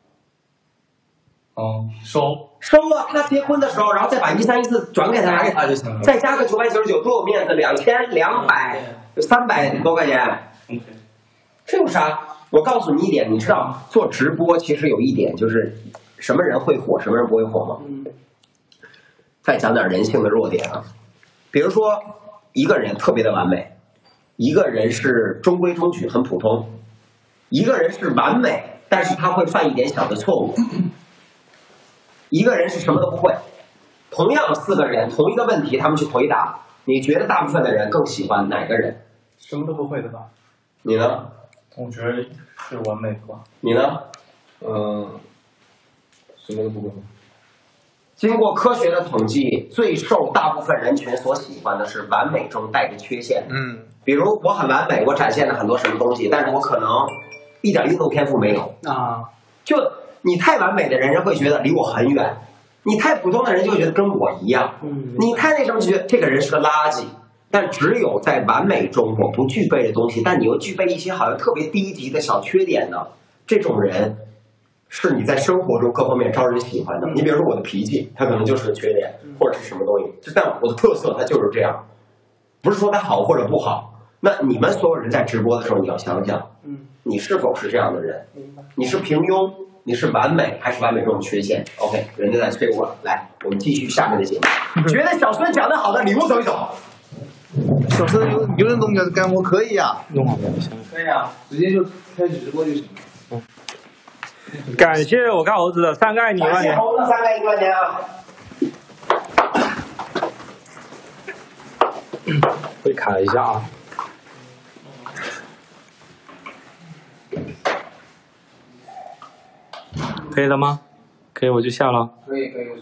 收啊！他结婚的时候，然后再把1314转给他， 他就行了， 再加个999，多有面子，2200、300多块钱。这有啥？我告诉你一点，你知道做直播其实有一点就是什么人会火，什么人不会火吗？再讲点人性的弱点啊，比如说一个人特别的完美，一个人是中规中矩很普通，一个人是完美，但是他会犯一点小的错误。一个人是什么都不会，同样4个人同一个问题，他们去回答，你觉得大部分的人更喜欢哪个人？ 什么都不会的吧？ 你呢？ 我觉得是完美的吧。 你呢？ 什么都不会。 经过科学的统计，最受大部分人群所喜欢的是完美中带着缺陷。比如我很完美，我展现了很多什么东西，但是我可能一点运动天赋没有啊。 就你太完美的人，人会觉得离我很远；你太普通的人就会觉得跟我一样。你太那什么，就觉得这个人是个垃圾。但只有在完美中我不具备的东西，但你又具备一些好像特别低级的小缺点的这种人，是你在生活中各方面招人喜欢的。你比如说我的脾气，它可能就是个缺点，或者是什么东西，但我的特色它就是这样，不是说它好或者不好。那你们所有人在直播的时候，你要想想，你是否是这样的人？你是平庸，你是完美，还是完美中的缺陷 ？OK， 人家在催我了，来，我们继续下面的节目。觉得小孙讲的好的，礼物走一走。 小孙有人东西干，我可以啊， 可以啊， 直接就开始直播就行了。 感谢我看猴子的3个爱你1万年， 猴子3个爱你1万年啊！ 会卡一下啊。可以了吗？可以，我就下了。 可以。